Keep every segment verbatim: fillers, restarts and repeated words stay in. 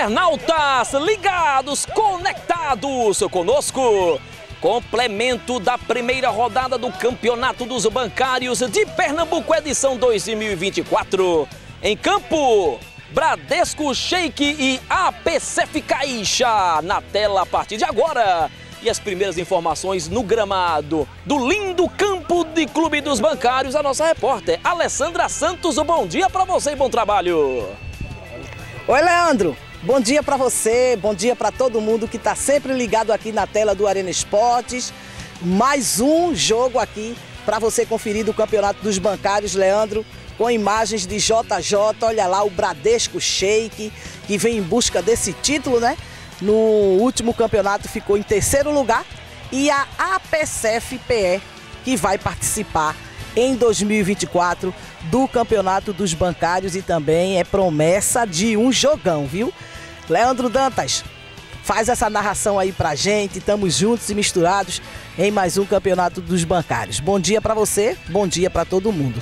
internautas ligados, conectados conosco. Complemento da primeira rodada do Campeonato dos Bancários de Pernambuco, edição dois mil e vinte e quatro. Em campo, Bradesco Sheik e A P C F Caixa. Na tela a partir de agora. E as primeiras informações no gramado do lindo campo de Clube dos Bancários, a nossa repórter Alessandra Santos. Bom dia para você e bom trabalho. Oi, Leandro. Bom dia para você, bom dia para todo mundo que está sempre ligado aqui na tela do Arena Esportes. Mais um jogo aqui para você conferir do Campeonato dos Bancários, Leandro, com imagens de J J. Olha lá o Bradesco Sheik, que vem em busca desse título, né? No último campeonato ficou em terceiro lugar. E a A P C F P E, que vai participar em dois mil e vinte e quatro do Campeonato dos Bancários e também é promessa de um jogão, viu? Leandro Dantas, faz essa narração aí pra gente. Estamos juntos e misturados em mais um Campeonato dos Bancários. Bom dia pra você, bom dia pra todo mundo.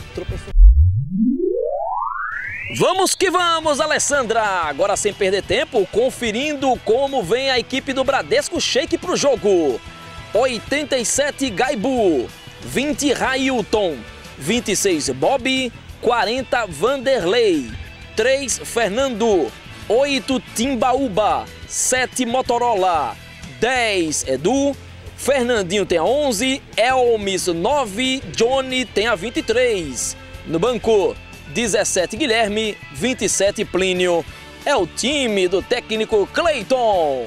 Vamos que vamos, Alessandra! Agora sem perder tempo, conferindo como vem a equipe do Bradesco Sheik pro jogo. oitenta e sete Gaibu, vinte Railton, vinte e seis Bob, quarenta Vanderlei, três Fernando, oito Timbaúba, sete Motorola, dez Edu, Fernandinho tem a onze, Elmis nove, Johnny tem a vinte e três. No banco, dezessete Guilherme, vinte e sete Plínio. É o time do técnico Cleiton.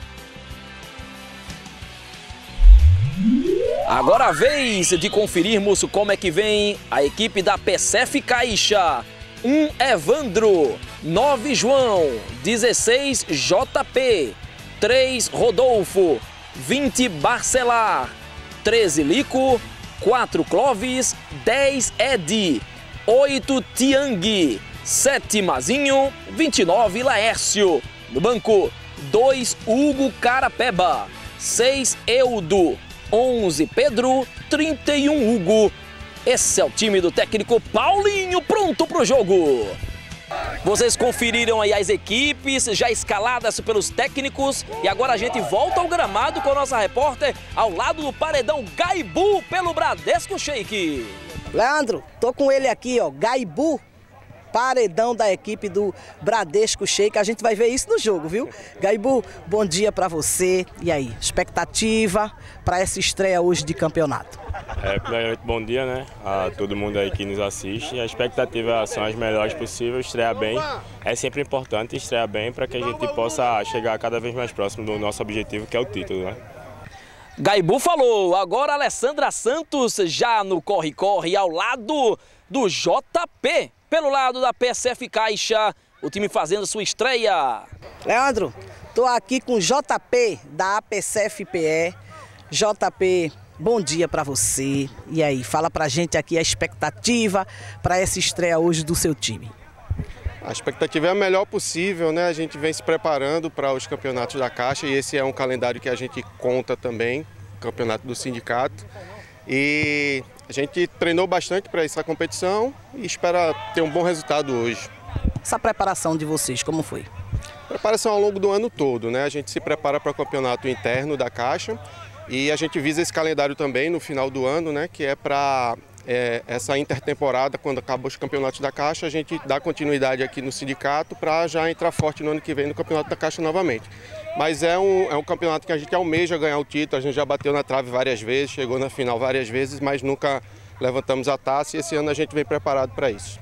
Agora a vez de conferirmos como é que vem a equipe da P C F Caixa. um Evandro, nove João, dezesseis J P, três Rodolfo, vinte Barcelar, treze Lico, quatro Clóvis, dez Ed, oito Tiang, sete Mazinho, vinte e nove Laércio. No banco, dois Hugo Carapeba, seis Eudo, onze Pedro, trinta e um Hugo. Esse é o time do técnico Paulinho, pronto para o jogo. Vocês conferiram aí as equipes já escaladas pelos técnicos e agora a gente volta ao gramado com a nossa repórter ao lado do paredão Gaibu pelo Bradesco Sheik. Leandro, tô com ele aqui, ó, Gaibu, paredão da equipe do Bradesco Sheik. A gente vai ver isso no jogo, viu? Gaibu, bom dia pra você. E aí, expectativa para essa estreia hoje de campeonato? É, primeiramente, bom dia, né, a todo mundo aí que nos assiste. A expectativa são as melhores possíveis, estrear bem. É sempre importante estrear bem para que a gente possa chegar cada vez mais próximo do nosso objetivo, que é o título, né? Gaibu falou, agora Alessandra Santos já no corre-corre ao lado do J P, pelo lado da P C F Caixa, o time fazendo sua estreia. Leandro, tô aqui com o J P da A P C F P E. J P, bom dia para você. E aí, fala pra gente aqui a expectativa para essa estreia hoje do seu time. A expectativa é a melhor possível, né? A gente vem se preparando para os campeonatos da Caixa e esse é um calendário que a gente conta também, campeonato do sindicato. E a gente treinou bastante para essa competição e espera ter um bom resultado hoje. Essa preparação de vocês, como foi? Preparação ao longo do ano todo, né? A gente se prepara para o campeonato interno da Caixa e a gente visa esse calendário também no final do ano, né? Que é para é, essa intertemporada, quando acabam os campeonatos da Caixa, a gente dá continuidade aqui no sindicato para já entrar forte no ano que vem no campeonato da Caixa novamente. Mas é um, é um campeonato que a gente almeja ganhar o título, a gente já bateu na trave várias vezes, chegou na final várias vezes, mas nunca levantamos a taça e esse ano a gente vem preparado para isso.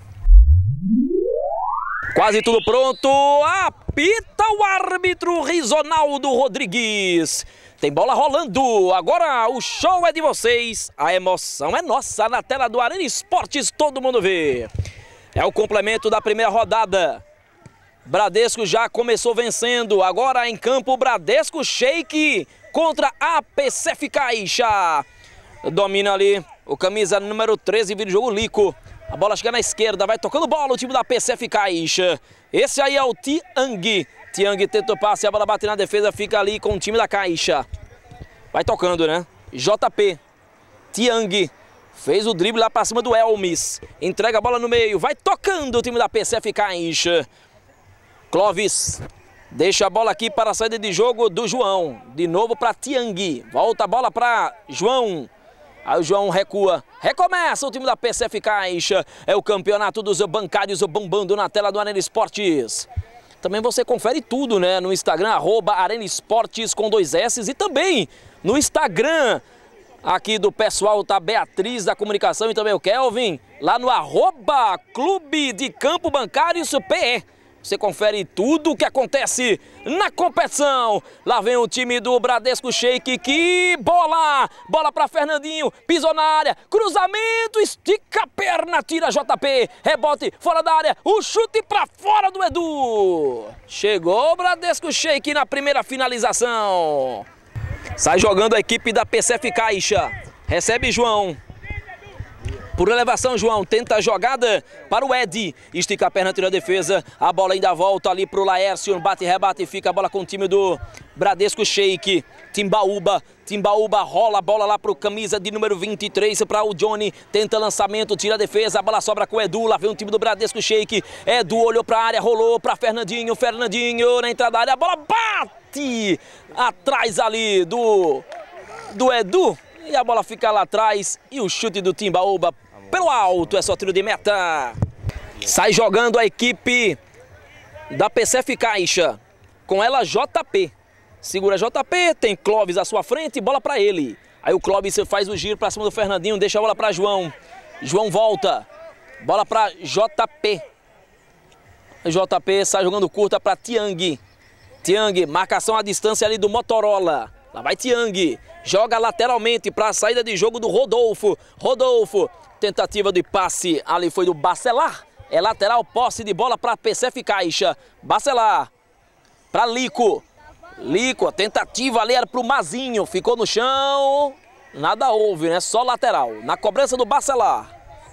Quase tudo pronto, apita o árbitro Risonaldo Rodrigues. Tem bola rolando, agora o show é de vocês, a emoção é nossa na tela do Arena Esportes, todo mundo vê. É o complemento da primeira rodada. Bradesco já começou vencendo, agora em campo Bradesco Sheik contra A P C F Caixa. Domina ali o camisa número treze, vira o jogo Lico. A bola chega na esquerda, vai tocando bola o time da P C F Caixa. Esse aí é o Tiang. Tiang tenta o passe, a bola bate na defesa, fica ali com o time da Caixa. Vai tocando, né? J P. Tiang. Fez o drible lá pra cima do Elmis. Entrega a bola no meio, vai tocando o time da P C F Caixa. Clóvis. Deixa a bola aqui para a saída de jogo do João. De novo para Tiang. Volta a bola para João. Aí o João recua. Recomeça o time da P C F Caixa. É o campeonato dos bancários bombando na tela do Arena Esportes. Também você confere tudo, né? No Instagram, arroba Arena Esportes com dois S. E também no Instagram aqui do pessoal, tá Beatriz da Comunicação e também o Kelvin. Lá no arroba Clube de Campo Bancários P E. Você confere tudo o que acontece na competição. Lá vem o time do Bradesco Shake. Que bola! Bola para Fernandinho. Pisou na área. Cruzamento. Estica a perna. Tira J P. Rebote fora da área. O chute para fora do Edu. Chegou o Bradesco Shake na primeira finalização. Sai jogando a equipe da P C F Caixa. Recebe João. Por elevação, João tenta a jogada para o Ed. Estica a perna, tira a defesa. A bola ainda volta ali para o Laércio. Bate, rebate, fica a bola com o time do Bradesco Shake. Timbaúba. Timbaúba rola a bola lá para o camisa de número vinte e três para o Johnny. Tenta lançamento, tira a defesa. A bola sobra com o Edu. Lá vem o time do Bradesco Shake. Edu olhou para a área, rolou para Fernandinho. Fernandinho na entrada da área. A bola bate atrás ali do, do Edu. E a bola fica lá atrás. E o chute do Timbaúba pelo alto, é só tiro de meta. Sai jogando a equipe da P C F Caixa. Com ela J P. Segura J P, tem Clóvis à sua frente, bola para ele. Aí o Clóvis faz o giro para cima do Fernandinho, deixa a bola para João. João volta. Bola para J P. J P sai jogando curta para Tiang. Tiang, marcação à distância ali do Motorola. Lá vai Tiang. Joga lateralmente para a saída de jogo do Rodolfo. Rodolfo. Tentativa de passe ali foi do Bacelar. É lateral, posse de bola para P C F Caixa. Bacelar. Para Lico. Lico, a tentativa ali era para o Mazinho. Ficou no chão. Nada houve, né? Só lateral. Na cobrança do Bacelar.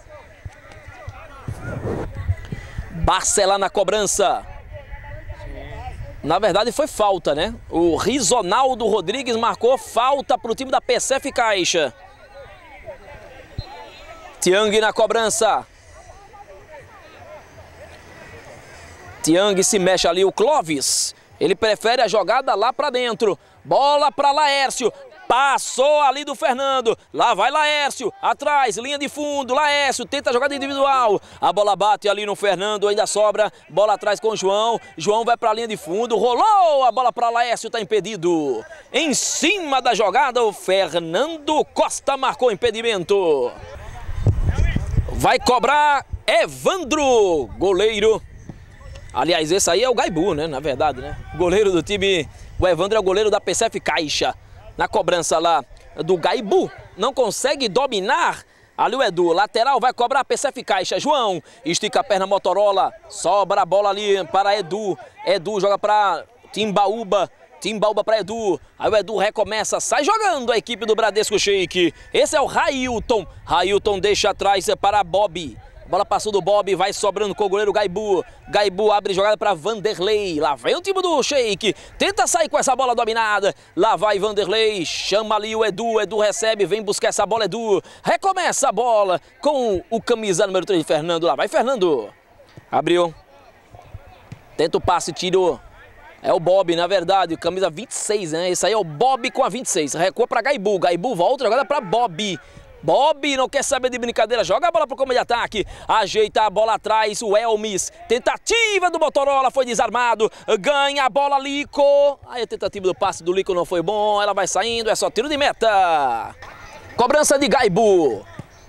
Bacelar na cobrança. Na verdade foi falta, né? O Rizonaldo Rodrigues marcou falta para o time da P C F Caixa. Tiang na cobrança. Tiang se mexe ali, o Clóvis. Ele prefere a jogada lá para dentro. Bola para Laércio. Passou ali do Fernando. Lá vai Laércio. Atrás, linha de fundo. Laércio tenta a jogada individual. A bola bate ali no Fernando. Ainda sobra. Bola atrás com o João. João vai para a linha de fundo. Rolou a bola para Laércio. Está impedido. Em cima da jogada, o Fernando Costa marcou impedimento. Vai cobrar Evandro, goleiro. Aliás, esse aí é o Gaibu, né? Na verdade, né? Goleiro do time. O Evandro é o goleiro da P C F Caixa. Na cobrança lá do Gaibu. Não consegue dominar. Ali o Edu. Lateral vai cobrar a P C F Caixa. João estica a perna, Motorola. Sobra a bola ali para Edu. Edu joga para Timbaúba. Timbaúba para Edu. Aí o Edu recomeça. Sai jogando a equipe do Bradesco Shake. Esse é o Railton. Railton deixa atrás para Bob. Bola passou do Bob, vai sobrando com o goleiro Gaibu. Gaibu abre jogada para Vanderlei. Lá vem o time do Shake. Tenta sair com essa bola dominada. Lá vai Vanderlei. Chama ali o Edu. Edu recebe, vem buscar essa bola, Edu. Recomeça a bola com o camisa número três de Fernando. Lá vai Fernando. Abriu. Tenta o passe, tirou. É o Bob, na verdade, camisa vinte e seis, né? Esse aí é o Bob com a vinte e seis. Recua para Gaibu. Gaibu volta, jogada para Bob. Bob não quer saber de brincadeira, joga a bola para o campo de ataque, ajeita a bola atrás, o Elmis, tentativa do Motorola, foi desarmado, ganha a bola Lico, aí a tentativa do passe do Lico não foi bom, ela vai saindo, é só tiro de meta. Cobrança de Gaibu.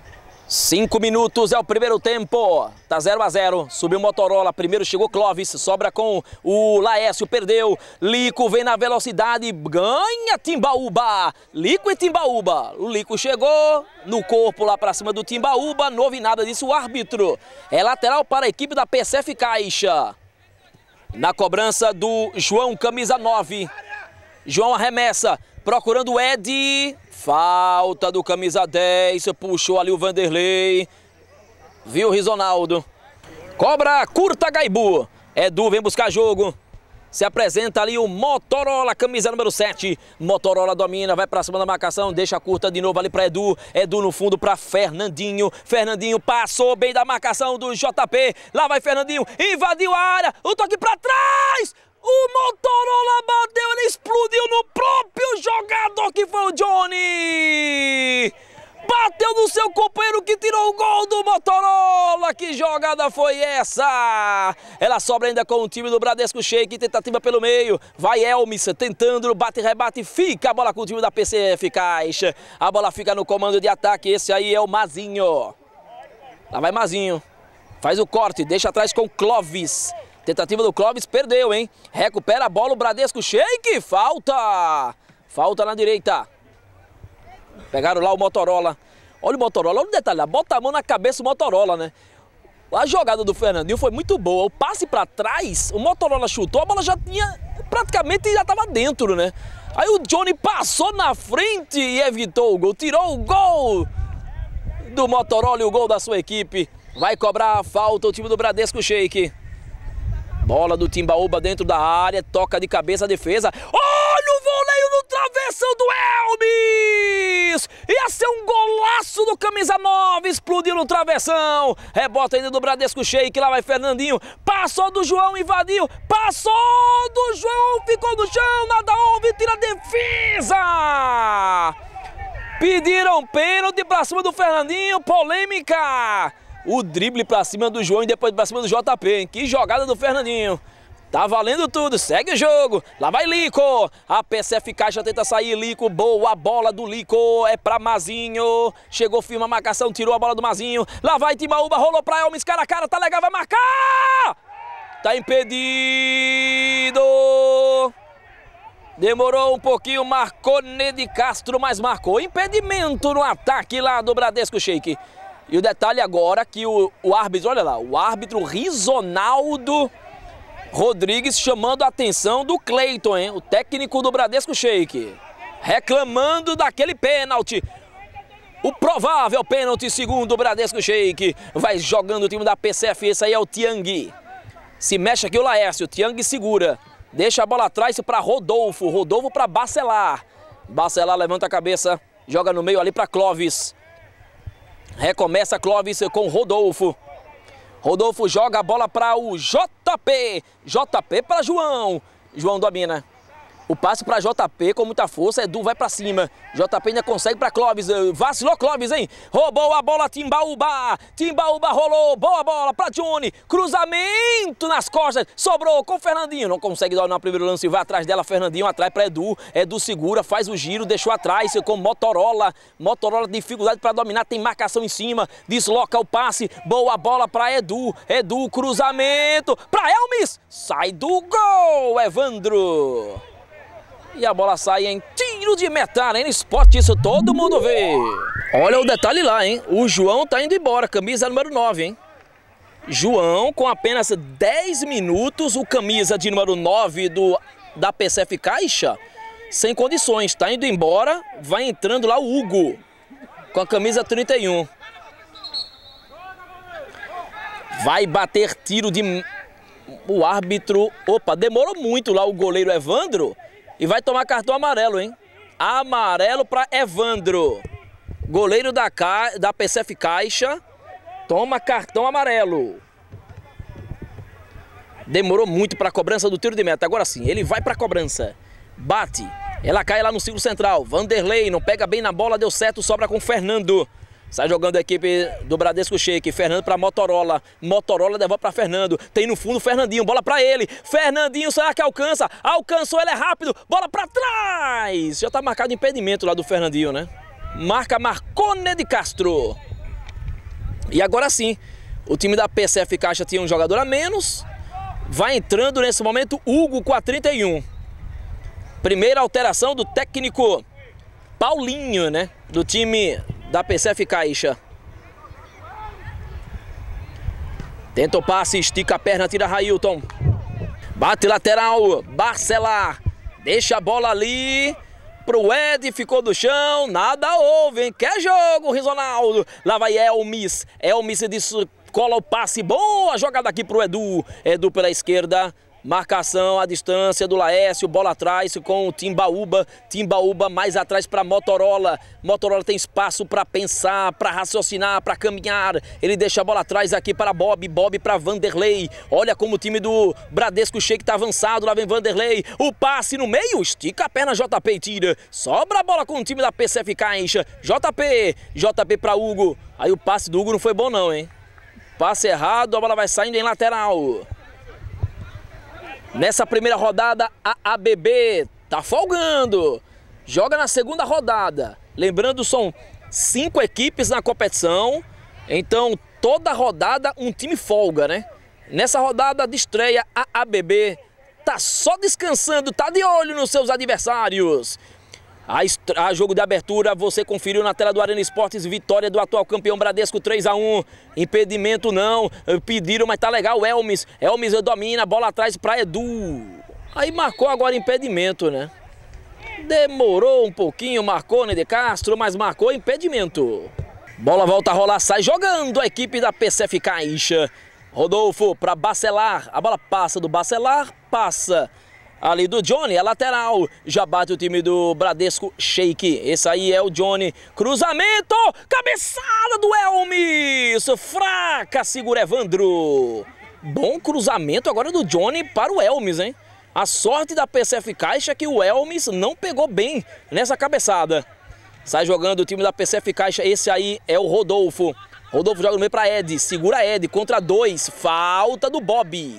Cinco minutos é o primeiro tempo, tá zero a zero, subiu o Motorola, primeiro chegou Clóvis, sobra com o Laércio, perdeu, Lico vem na velocidade, ganha Timbaúba, Lico e Timbaúba, o Lico chegou no corpo lá pra cima do Timbaúba, não houve nada disso, o árbitro é lateral para a equipe da P C F Caixa, na cobrança do João, camisa nove, João arremessa, procurando o Ed. Falta do camisa dez, puxou ali o Vanderlei, viu o Rizonaldo. Cobra curta Gaibu, Edu vem buscar jogo, se apresenta ali o Motorola, camisa número sete, Motorola domina, vai pra cima da marcação, deixa curta de novo ali pra Edu, Edu no fundo pra Fernandinho, Fernandinho passou bem da marcação do J P, lá vai Fernandinho, invadiu a área, o toque pra trás! O Motorola bateu, ele explodiu no próprio jogador que foi o Johnny. Bateu no seu companheiro que tirou o gol do Motorola. Que jogada foi essa? Ela sobra ainda com o time do Bradesco Sheik. Tentativa pelo meio. Vai Elmis tentando, bate, rebate. Fica a bola com o time da P C F Caixa. A bola fica no comando de ataque. Esse aí é o Mazinho. Lá vai Mazinho. Faz o corte, deixa atrás com Clóvis. Tentativa do Clóvis, perdeu, hein? Recupera a bola o Bradesco Sheik. Falta. Falta na direita. Pegaram lá o Motorola. Olha o Motorola, olha o detalhe lá. Bota a mão na cabeça o Motorola, né? A jogada do Fernandinho foi muito boa. O passe pra trás, o Motorola chutou, a bola já tinha... praticamente já tava dentro, né? Aí o Johnny passou na frente e evitou o gol. Tirou o gol do Motorola e o gol da sua equipe. Vai cobrar a falta o time do Bradesco Sheik. Bola do Timbaúba dentro da área. Toca de cabeça a defesa. Olha o voleio no travessão do Elmis! Ia ser um golaço do camisa nove. Explodiu no travessão. Rebota ainda do Bradesco Sheik. Lá vai Fernandinho. Passou do João, invadiu. Passou do João. Ficou no chão. Nada houve. Tira a defesa. Pediram pênalti pra cima do Fernandinho. Polêmica. O drible pra cima do João e depois pra cima do J P, hein? Que jogada do Fernandinho. Tá valendo tudo, segue o jogo. Lá vai Lico. A P C F Caixa tenta sair, Lico. Boa bola do Lico. É pra Mazinho. Chegou firme a marcação, tirou a bola do Mazinho. Lá vai Timbaúba, rolou pra Elmis, cara a cara, tá legal, vai marcar. Tá impedido. Demorou um pouquinho, marcou Nede Castro, mas marcou. Impedimento no ataque lá do Bradesco Sheik. E o detalhe agora que o, o árbitro, olha lá, o árbitro Risonaldo Rodrigues chamando a atenção do Cleiton, hein? O técnico do Bradesco Sheik, reclamando daquele pênalti. O provável pênalti segundo o Bradesco Sheik. Vai jogando o time da P C F, esse aí é o Tiang. Se mexe aqui o Laércio, Tiang segura. Deixa a bola atrás para Rodolfo, Rodolfo para Bacelar. Bacelar levanta a cabeça, joga no meio ali para Clóvis. Recomeça Clóvis com Rodolfo. Rodolfo joga a bola para o J P. J P para João. João domina. O passe para J P com muita força. Edu vai para cima. J P ainda consegue para Clóvis. Vacilou Clóvis, hein? Roubou a bola Timbaúba. Timbaúba rolou. Boa bola para Johnny. Cruzamento nas costas. Sobrou com Fernandinho. Não consegue dar no primeiro lance. Vai atrás dela. Fernandinho atrás para Edu. Edu segura, faz o giro. Deixou atrás com Motorola. Motorola dificuldade para dominar. Tem marcação em cima. Desloca o passe. Boa bola para Edu. Edu, cruzamento para Elmis. Sai do gol, Evandro. E a bola sai em tiro de meta, Arena Esporte, isso todo mundo vê. Olha o detalhe lá, hein? O João tá indo embora, camisa número nove, hein? João, com apenas dez minutos, o camisa de número nove do, da P C F Caixa, sem condições, tá indo embora, vai entrando lá o Hugo, com a camisa trinta e um. Vai bater tiro de... O árbitro... Opa, demorou muito lá o goleiro Evandro. E vai tomar cartão amarelo, hein? Amarelo para Evandro. Goleiro da, Ca... da P C F Caixa. Toma cartão amarelo. Demorou muito para a cobrança do tiro de meta. Agora sim, ele vai para a cobrança. Bate. Ela cai lá no círculo central. Vanderlei não pega bem na bola, deu certo, sobra com Fernando. Sai jogando a equipe do Bradesco Sheik. Fernando para Motorola. Motorola devolve para Fernando. Tem no fundo Fernandinho. Bola para ele. Fernandinho, será que alcança? Alcançou, ele é rápido. Bola para trás. Já tá marcado impedimento lá do Fernandinho, né? Marca Marcone de Castro. E agora sim, o time da P C F Caixa tinha um jogador a menos. Vai entrando nesse momento Hugo com a trinta e um. Primeira alteração do técnico Paulinho, né? Do time da P C F Caixa. Tenta o passe, estica a perna, tira Railton. Bate lateral, Bacelar. Deixa a bola ali pro Ed, ficou do chão, nada houve, hein? Quer jogo, Risonaldo. Lá vai Elmis. Elmis descola o passe, boa jogada aqui pro Edu. Edu pela esquerda. Marcação à distância do Laércio, bola atrás com o Timbaúba. Timbaúba mais atrás para Motorola. Motorola tem espaço para pensar, para raciocinar, para caminhar. Ele deixa a bola atrás aqui para Bob. Bob para Vanderlei. Olha como o time do Bradesco Sheik está avançado. Lá vem Vanderlei. O passe no meio. Estica a perna, J P e tira. Sobra a bola com o time da P C F Caixa. J P. J P para Hugo. Aí o passe do Hugo não foi bom não, hein? Passe errado, a bola vai saindo em lateral. Nessa primeira rodada, a A B B tá folgando. Joga na segunda rodada. Lembrando, são cinco equipes na competição. Então, toda rodada um time folga, né? Nessa rodada de estreia, a A B B tá só descansando, tá de olho nos seus adversários. A, a jogo de abertura, você conferiu na tela do Arena Esportes, vitória do atual campeão Bradesco três a um. Impedimento não, pediram, mas tá legal. Elmes, Elmes domina, bola atrás para Edu. Aí marcou agora impedimento, né? Demorou um pouquinho, marcou, né, de Castro, mas marcou impedimento. Bola volta a rolar, sai jogando a equipe da P C F Caixa. Rodolfo para Bacelar, a bola passa do Bacelar, passa ali do Johnny, a lateral, já bate o time do Bradesco Sheik. Esse aí é o Johnny, cruzamento, cabeçada do Elmes, fraca, segura Evandro. Bom cruzamento agora do Johnny para o Elmes, hein? A sorte da P C F Caixa é que o Elmes não pegou bem nessa cabeçada. Sai jogando o time da P C F Caixa, esse aí é o Rodolfo. Rodolfo joga no meio para Ed, segura Ed, contra dois, falta do Bob.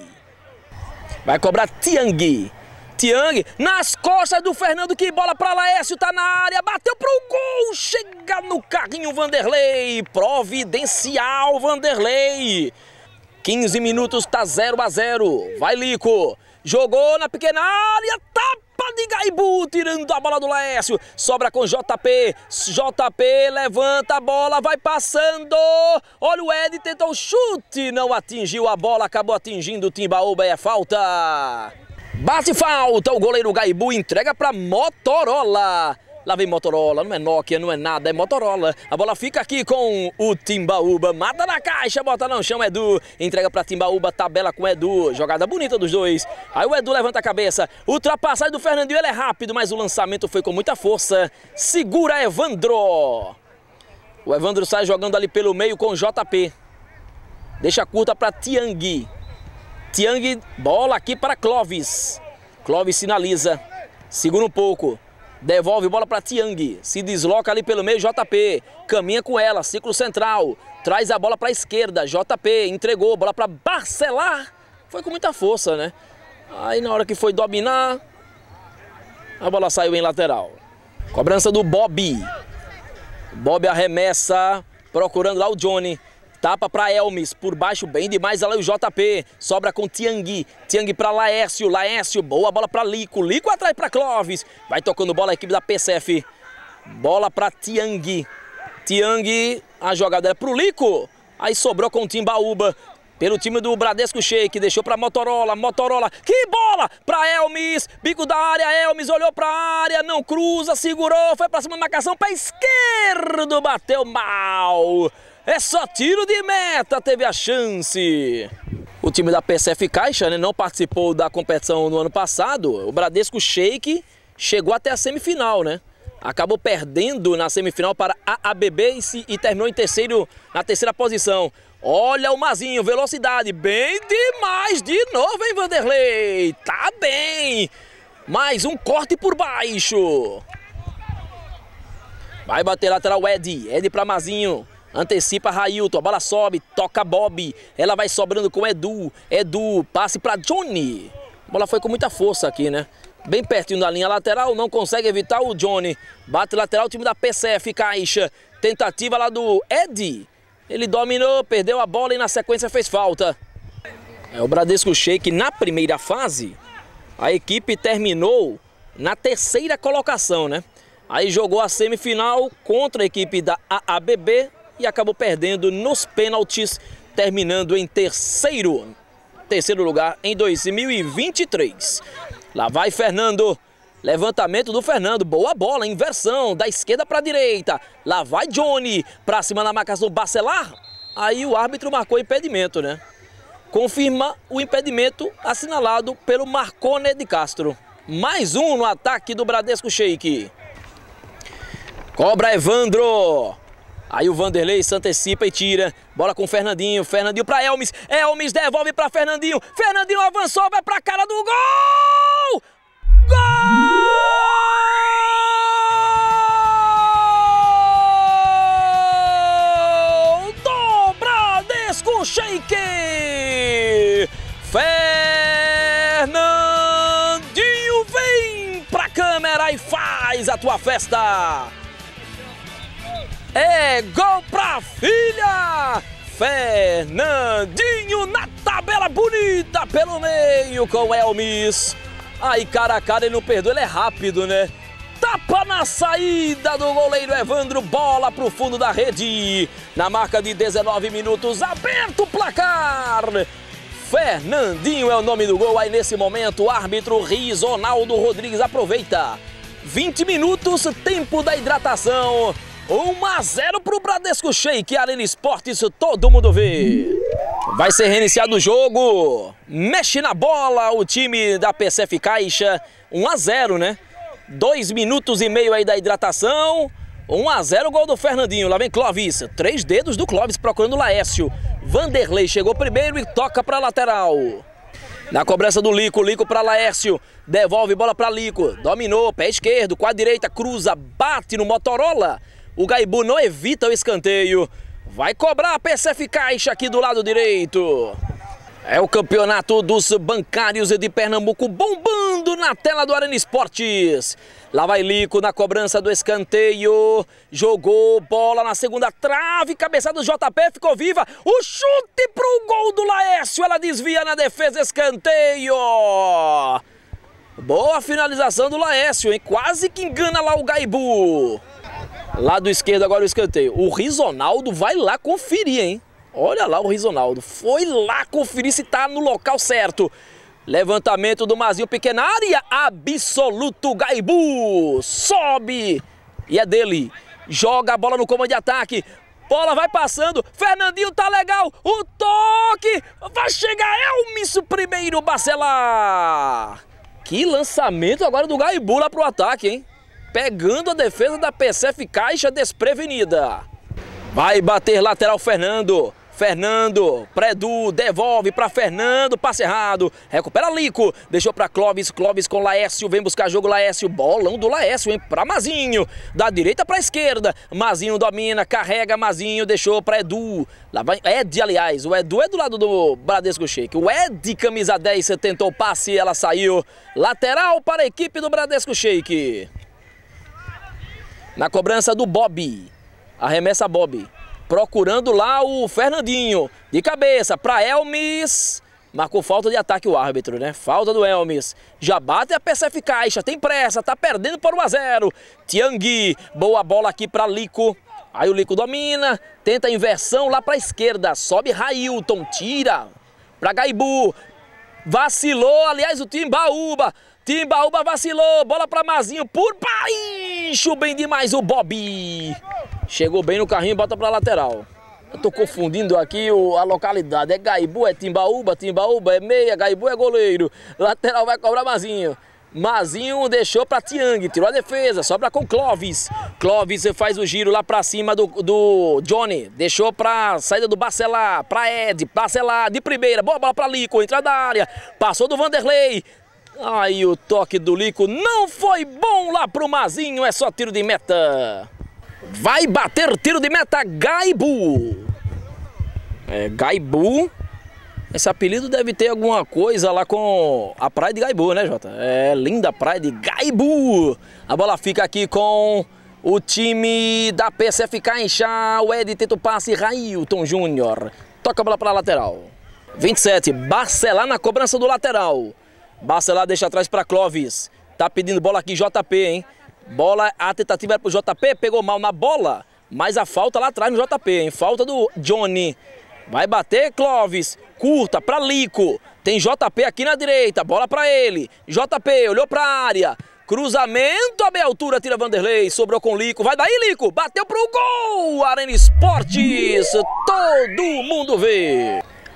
Vai cobrar Tiang. Tiang nas costas do Fernando, que bola para Laércio, tá na área, bateu pro gol, chega no carrinho Vanderlei, providencial Vanderlei. quinze minutos, tá zero a zero, vai Lico, jogou na pequena área, tapa de Gaibu, tirando a bola do Laércio, sobra com J P, J P levanta a bola, vai passando, olha o Ed, tentou o chute, não atingiu a bola, acabou atingindo o Timbaúba, é falta. Bate falta, o goleiro Gaibu entrega para Motorola. Lá vem Motorola, não é Nokia, não é nada, é Motorola. A bola fica aqui com o Timbaúba, mata na caixa, bota no chão, Edu. Entrega para Timbaúba, tabela com Edu, jogada bonita dos dois. Aí o Edu levanta a cabeça, ultrapassagem do Fernandinho, ele é rápido, mas o lançamento foi com muita força. Segura Evandro. O Evandro sai jogando ali pelo meio com o J P. Deixa curta para Tiang. Tiang, bola aqui para Clóvis. Clóvis sinaliza, segura um pouco, devolve bola para Tiang, se desloca ali pelo meio, J P, caminha com ela, ciclo central, traz a bola para a esquerda, J P, entregou, bola para Bacelar, foi com muita força, né? Aí na hora que foi dominar, a bola saiu em lateral. Cobrança do Bob. Bob arremessa, procurando lá o Johnny. Tapa para Elmes, por baixo bem demais, ali o J P, sobra com Tiang, Tiang para Laércio, Laércio, boa bola para Lico, Lico atrás para Clóvis, vai tocando bola a equipe da P C F, bola para Tiang, Tiang, a jogada é para o Lico, aí sobrou com o Timbaúba, pelo time do Bradesco Sheik, deixou para Motorola, Motorola, que bola para Elmes, bico da área, Elmes olhou para a área, não cruza, segurou, foi para cima da marcação, para esquerdo, bateu mal. É só tiro de meta, teve a chance. O time da P C F Caixa, né, não participou da competição no ano passado. O Bradesco Sheik chegou até a semifinal, né? Acabou perdendo na semifinal para a A B B e, se, e terminou em terceiro, na terceira posição. Olha o Mazinho, velocidade, bem demais de novo, hein, Vanderlei? Tá bem. Mais um corte por baixo. Vai bater lateral Ed, Ed para Mazinho. Antecipa Railton, a bola sobe, toca Bob, ela vai sobrando com Edu, Edu, passe para Johnny. A bola foi com muita força aqui, né? Bem pertinho da linha lateral, não consegue evitar o Johnny. Bate lateral, o time da P C F Caixa. Tentativa lá do Ed. Ele dominou, perdeu a bola e na sequência fez falta. É o Bradesco Sheik na primeira fase. A equipe terminou na terceira colocação, né? Aí jogou a semifinal contra a equipe da A A B B. E acabou perdendo nos pênaltis, terminando em terceiro, terceiro lugar em dois mil e vinte e três. Lá vai Fernando, levantamento do Fernando, boa bola, inversão, da esquerda para a direita. Lá vai Johnny, para cima da marcação Bacelar. Aí o árbitro marcou impedimento, né? confirma o impedimento assinalado pelo Marcone de Castro. Mais um no ataque do Bradesco Sheik. Cobra Evandro. Aí o Vanderlei se antecipa e tira. Bola com o Fernandinho. Fernandinho para Elmis. Elmis devolve para Fernandinho. Fernandinho avançou, vai para a cara do gol! Gol! Do Bradesco Sheik! Fernandinho vem pra câmera e faz a tua festa! É gol pra filha! Fernandinho na tabela bonita pelo meio com o Elmis. Aí cara a cara ele não perdoa, ele é rápido, né? Tapa na saída do goleiro Evandro, bola pro fundo da rede. Na marca de dezenove minutos, aberto o placar. Fernandinho é o nome do gol, aí nesse momento o árbitro Rizonaldo Rodrigues aproveita. vinte minutos, tempo da hidratação. um a zero para o Bradesco Sheik, Arena Esportes, todo mundo vê. Vai ser reiniciado o jogo. Mexe na bola o time da P C F Caixa. um a zero, né? Dois minutos e meio aí da hidratação. um a zero, gol do Fernandinho. Lá vem Clóvis. Três dedos do Clóvis procurando o Laércio. Vanderlei chegou primeiro e toca para lateral. Na cobrança do Lico, Lico para Laércio. Devolve bola para Lico. Dominou, pé esquerdo, com a direita, cruza, bate no Motorola. O Gaibu não evita o escanteio. Vai cobrar a P C F Caixa aqui do lado direito. É o campeonato dos bancários de Pernambuco bombando na tela do Arena Esportes. Lá vai Lico na cobrança do escanteio. Jogou bola na segunda trave. Cabeçada do J P, ficou viva. O chute pro gol do Laércio. Ela desvia na defesa, escanteio. Boa finalização do Laércio, hein? Quase que engana lá o Gaibu. Lado esquerdo agora o escanteio. O Rizonaldo vai lá conferir, hein? Olha lá o Rizonaldo. Foi lá conferir se tá no local certo. Levantamento do Mazinho, pequena área. Absoluto Gaibu. Sobe. E é dele. Joga a bola no comando de ataque. Bola vai passando. Fernandinho tá legal. O toque. Vai chegar Elmis primeiro, Bacelar. Que lançamento agora do Gaibu lá pro ataque, hein? Pegando a defesa da P C F Caixa desprevenida. Vai bater lateral Fernando. Fernando, Predu, devolve para Fernando, passe errado. Recupera Lico, deixou para Clóvis, Clóvis com Laércio, vem buscar jogo Laércio. Bolão do Laércio, hein, para Mazinho. Da direita para esquerda, Mazinho domina, carrega Mazinho, deixou para Edu. Lá vai Ed, aliás, o Edu é do lado do Bradesco Sheik. O Ed, camisa dez, tentou passe e ela saiu. Lateral para a equipe do Bradesco Sheik. Na cobrança do Bob, arremessa Bob, procurando lá o Fernandinho, de cabeça para Elmis, marcou falta de ataque o árbitro, né? Falta do Elmis, já bate a P C F Caixa, tem pressa, tá perdendo por um a zero. Tiangui, boa bola aqui para Lico, aí o Lico domina, tenta a inversão lá para a esquerda, sobe Railton, tira para Gaibu, vacilou, aliás o Timbaúba. Timbaúba vacilou, bola para Mazinho, por baixo, bem demais o Bob. Chegou bem no carrinho e bota para lateral. Eu tô confundindo aqui o, a localidade, é Gaibu, é Timbaúba, Timbaúba é meia, Gaibu é goleiro. Lateral vai cobrar Mazinho. Mazinho deixou para Tiang, tirou a defesa, sobra com Clóvis. Clóvis faz o giro lá para cima do, do Johnny, deixou para saída do Bacelar, para Ed, Bacelar de primeira, boa bola para Lico, entrada da área, passou do Vanderlei. Aí o toque do Lico não foi bom lá pro Mazinho, é só tiro de meta. Vai bater tiro de meta Gaibu. É, Gaibu. Esse apelido deve ter alguma coisa lá com a praia de Gaibu, né, Jota? É, linda praia de Gaibu. A bola fica aqui com o time da P C F Caixa. O Ed tenta o passe, Railton Júnior. Toca a bola para a lateral. vinte e sete, Bacelar na cobrança do lateral. Bacelar deixa atrás para Clóvis. Tá pedindo bola aqui J P, hein? Bola, a tentativa era pro J P, pegou mal na bola, mas a falta lá atrás no J P, hein? Falta do Johnny. Vai bater Clóvis, curta para Lico. Tem J P aqui na direita, bola para ele. J P olhou para a área. Cruzamento, a meia altura, tira Vanderlei, sobrou com Lico. Vai daí, Lico, bateu pro gol. Arena Esportes, todo mundo vê.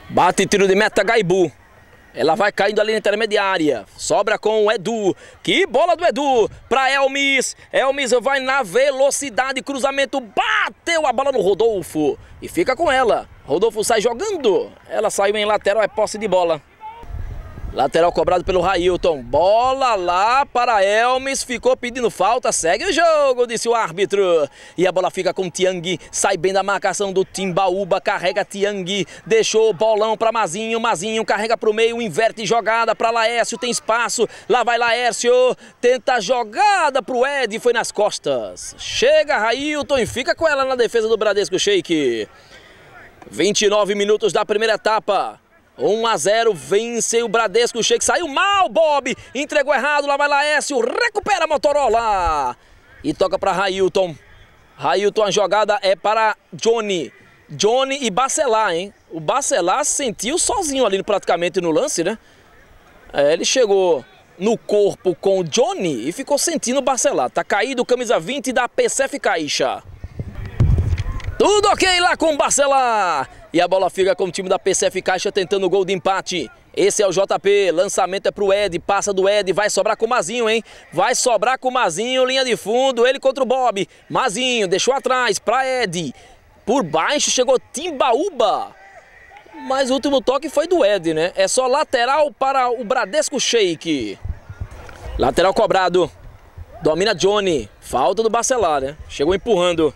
Bate tiro de meta, Gaibu. Ela vai caindo ali na intermediária. Sobra com o Edu. Que bola do Edu para Elmis. Elmis vai na velocidade. Cruzamento. Bateu a bola no Rodolfo. E fica com ela. Rodolfo sai jogando. Ela saiu em lateral. É posse de bola. Lateral cobrado pelo Railton. Bola lá para Elmis. Ficou pedindo falta. Segue o jogo, disse o árbitro. E a bola fica com Tiang. Sai bem da marcação do Timbaúba. Carrega Tiang. Deixou o bolão para Mazinho. Mazinho carrega para o meio. Inverte jogada para Laércio. Tem espaço. Lá vai Laércio. Tenta a jogada para o Ed. Foi nas costas. Chega Railton e fica com ela na defesa do Bradesco Shake. vinte e nove minutos da primeira etapa. um a zero, vence o Bradesco Shake. Saiu mal, Bob. Entregou errado, lá vai Laércio. Recupera a Motorola. E toca para Railton. Railton, a jogada é para Johnny. Johnny e Bacelar, hein? O Bacelar sentiu sozinho ali praticamente no lance, né? É, ele chegou no corpo com o Johnny e ficou sentindo o Bacelar. Tá caído, camisa vinte da P C F Caixa. Tudo ok lá com o Bacelar. E a bola fica com o time da P C F Caixa tentando o gol de empate. Esse é o J P, lançamento é pro Ed, passa do Ed, vai sobrar com o Mazinho, hein? Vai sobrar com o Mazinho, linha de fundo, ele contra o Bob. Mazinho, deixou atrás pra Ed. Por baixo chegou Timbaúba. Mas o último toque foi do Ed, né? É só lateral para o Bradesco Shake. Lateral cobrado. Domina Johnny. Falta do Bacelar, né? Chegou empurrando.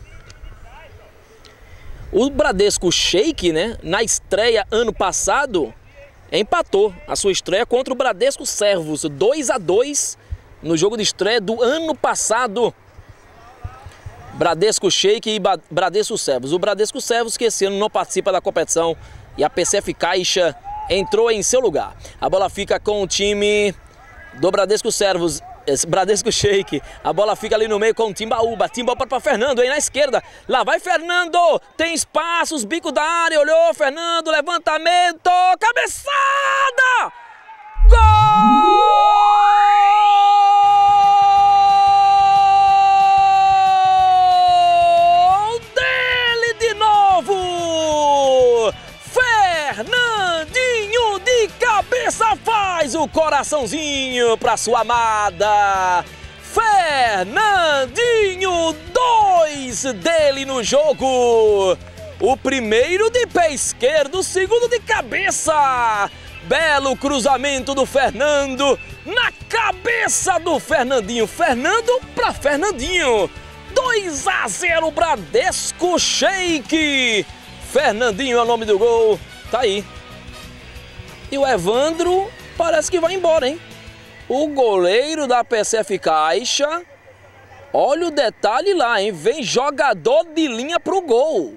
O Bradesco Shake, né, na estreia ano passado, empatou a sua estreia contra o Bradesco Servos, dois a dois no jogo de estreia do ano passado. Bradesco Shake e Bradesco Servos. O Bradesco Servos que esse ano não participa da competição e a P C F Caixa entrou em seu lugar. A bola fica com o time do Bradesco Servos. Bradesco Shake, a bola fica ali no meio com o Timbaúba, Timbaúba para Fernando, aí na esquerda, lá vai Fernando, tem espaços, bico da área, olhou, Fernando, levantamento, cabeçada, gol dele de novo, Fernandinho de cabeça faz o coraçãozinho para sua amada. Fernandinho, dois dele no jogo. O primeiro de pé esquerdo, o segundo de cabeça. Belo cruzamento do Fernando na cabeça do Fernandinho. Fernando para Fernandinho. dois a zero Bradesco Shake. Fernandinho é o nome do gol. Tá aí. E o Evandro parece que vai embora, hein? O goleiro da P C F Caixa, olha o detalhe lá, hein? Vem jogador de linha pro gol.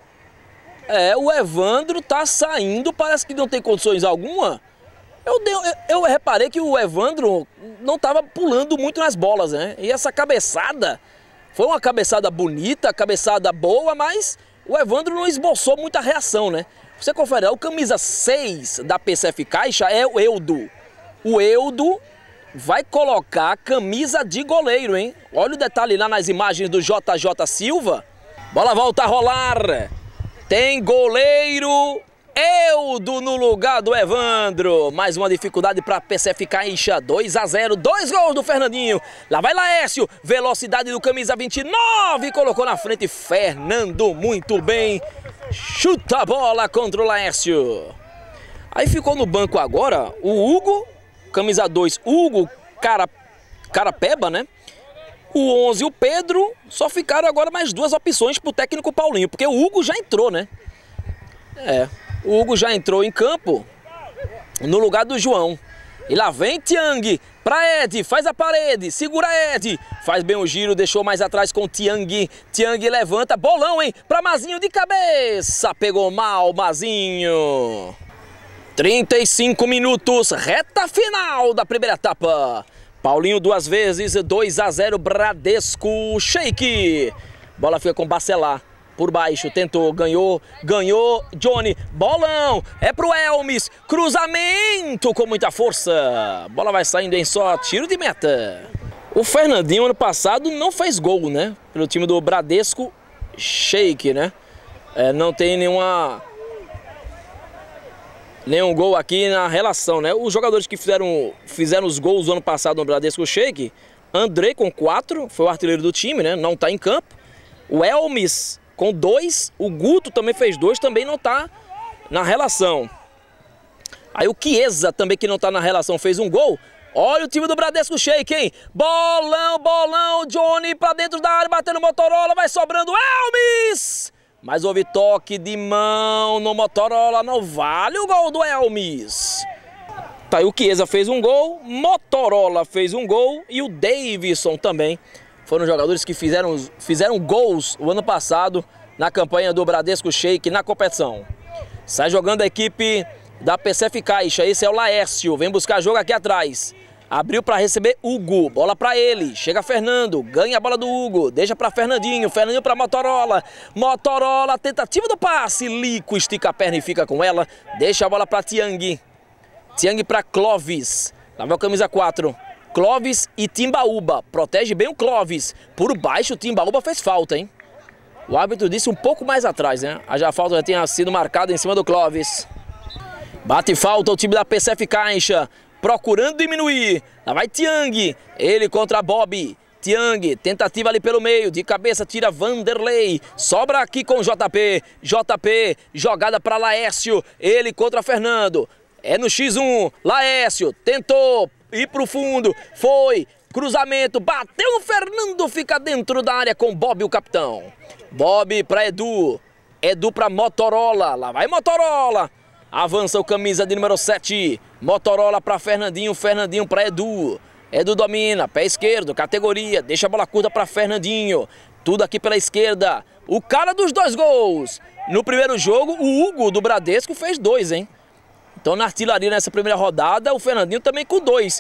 É, o Evandro tá saindo, parece que não tem condições alguma. Eu, dei, eu, eu reparei que o Evandro não tava pulando muito nas bolas, né? E essa cabeçada, foi uma cabeçada bonita, cabeçada boa, mas o Evandro não esboçou muita reação, né? Você confere, o camisa seis da P C F Caixa é o Eudo. O Eudo vai colocar camisa de goleiro, hein? Olha o detalhe lá nas imagens do J J Silva. Bola volta a rolar. Tem goleiro Eudo no lugar do Evandro. Mais uma dificuldade para a P C F Caixa. dois a zero, dois gols do Fernandinho. Lá vai Laércio, velocidade do camisa vinte e nove. Colocou na frente Fernando, muito bem. Chuta a bola contra o Laércio. Aí ficou no banco agora o Hugo, camisa dois, Hugo Cara, Carapeba, né? O onze, o Pedro. Só ficaram agora mais duas opções para o técnico Paulinho, porque o Hugo já entrou, né? É, o Hugo já entrou em campo no lugar do João. E lá vem Tiang para Ed, faz a parede, segura Ed, faz bem o giro, deixou mais atrás com Tiang. Tiang levanta, bolão, hein, para Mazinho de cabeça, pegou mal Mazinho. trinta e cinco minutos, reta final da primeira etapa. Paulinho duas vezes, dois a zero Bradesco Shake. Bola fica com Bacelar. Por baixo, tentou, ganhou, ganhou, Johnny, bolão, é pro Elmis, cruzamento com muita força, bola vai saindo em só tiro de meta. O Fernandinho ano passado não fez gol, né, pelo time do Bradesco Shake, né, é, não tem nenhuma, Nenhum gol aqui na relação, né? Os jogadores que fizeram, fizeram os gols no ano passado no Bradesco Sheik, André com quatro, foi o artilheiro do time, né? Não tá em campo. O Elmis com dois, o Guto também fez dois, também não tá na relação. Aí o Chiesa também, que não tá na relação, fez um gol. Olha o time do Bradesco Sheik, hein? Bolão, bolão, Johnny pra dentro da área, batendo Motorola, vai sobrando Elmis! Mas houve toque de mão no Motorola, não vale o gol do Elmis. Tá aí, o Chiesa fez um gol, Motorola fez um gol e o Davidson também. Foram jogadores que fizeram, fizeram gols o ano passado na campanha do Bradesco Sheik na competição. Sai jogando a equipe da P C F Caixa, esse é o Laércio, vem buscar jogo aqui atrás. Abriu para receber Hugo, bola para ele, chega Fernando, ganha a bola do Hugo, deixa para Fernandinho, Fernandinho para Motorola, Motorola, tentativa do passe, Lico estica a perna e fica com ela, deixa a bola para Tiang, Tiang para Clóvis, lá vai o camisa quatro, Clóvis e Timbaúba, protege bem o Clóvis, por baixo o Timbaúba fez falta, hein? O árbitro disse um pouco mais atrás, né? A já falta já tinha sido marcada em cima do Clóvis. Bate falta o time da P C F Caixa, procurando diminuir. Lá vai Tiang, ele contra Bob. Tiang, tentativa ali pelo meio, de cabeça tira Vanderlei. Sobra aqui com J P. J P, jogada para Laércio, ele contra Fernando. É no X um, Laércio tentou ir pro fundo, foi, cruzamento, bateu no Fernando, fica dentro da área com Bob, o capitão. Bob para Edu, Edu para Motorola, lá vai Motorola. Avança o camisa de número sete, Motorola para Fernandinho, Fernandinho para Edu. Edu domina, pé esquerdo, categoria, deixa a bola curta para Fernandinho. Tudo aqui pela esquerda, o cara dos dois gols. No primeiro jogo, o Hugo do Bradesco fez dois, hein? Então na artilharia nessa primeira rodada, o Fernandinho também com dois.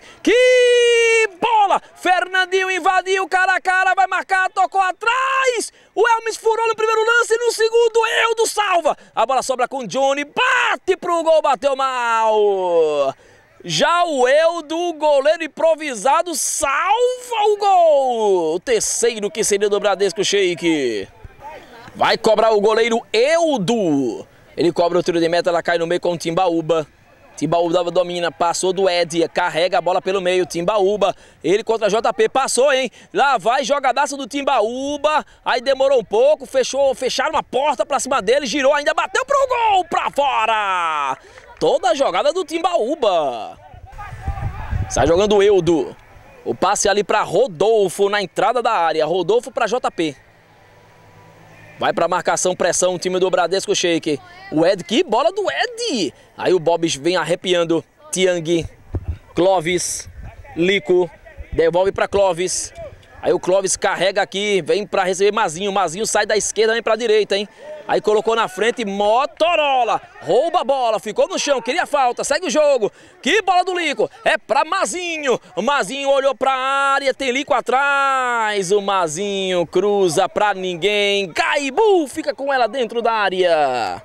Que bola! Fernandinho invadiu, cara a cara, vai marcar, tocou atrás. O Elmis furou no primeiro lance, no segundo, Eudo salva. A bola sobra com o Johnny, bate pro gol, bateu mal. Já o Eudo, goleiro improvisado, salva o gol. O terceiro que seria do Bradesco Sheik. Vai cobrar o goleiro Eudo. Ele cobra o tiro de meta, ela cai no meio com o Timbaúba. Timbaúba domina, passou do Ed, carrega a bola pelo meio, Timbaúba, ele contra J P, passou, hein? Lá vai, jogadaça do Timbaúba, aí demorou um pouco, fechou, fecharam a porta pra cima dele, girou, ainda bateu pro gol, pra fora! Toda a jogada do Timbaúba. Sai jogando o Eudo, o passe ali pra Rodolfo na entrada da área, Rodolfo pra J P. Vai pra marcação, pressão, o time do Bradesco Sheik. O Ed, que bola do Ed! Aí o Bob vem arrepiando. Tiang, Clóvis, Lico, devolve pra Clóvis. Aí o Clóvis carrega aqui, vem pra receber Mazinho. Mazinho sai da esquerda, vem pra direita, hein? Aí colocou na frente, Motorola, rouba a bola, ficou no chão, queria falta, segue o jogo. Que bola do Lico, é pra Mazinho. O Mazinho olhou pra área, tem Lico atrás. O Mazinho cruza pra ninguém. Gaibu fica com ela dentro da área.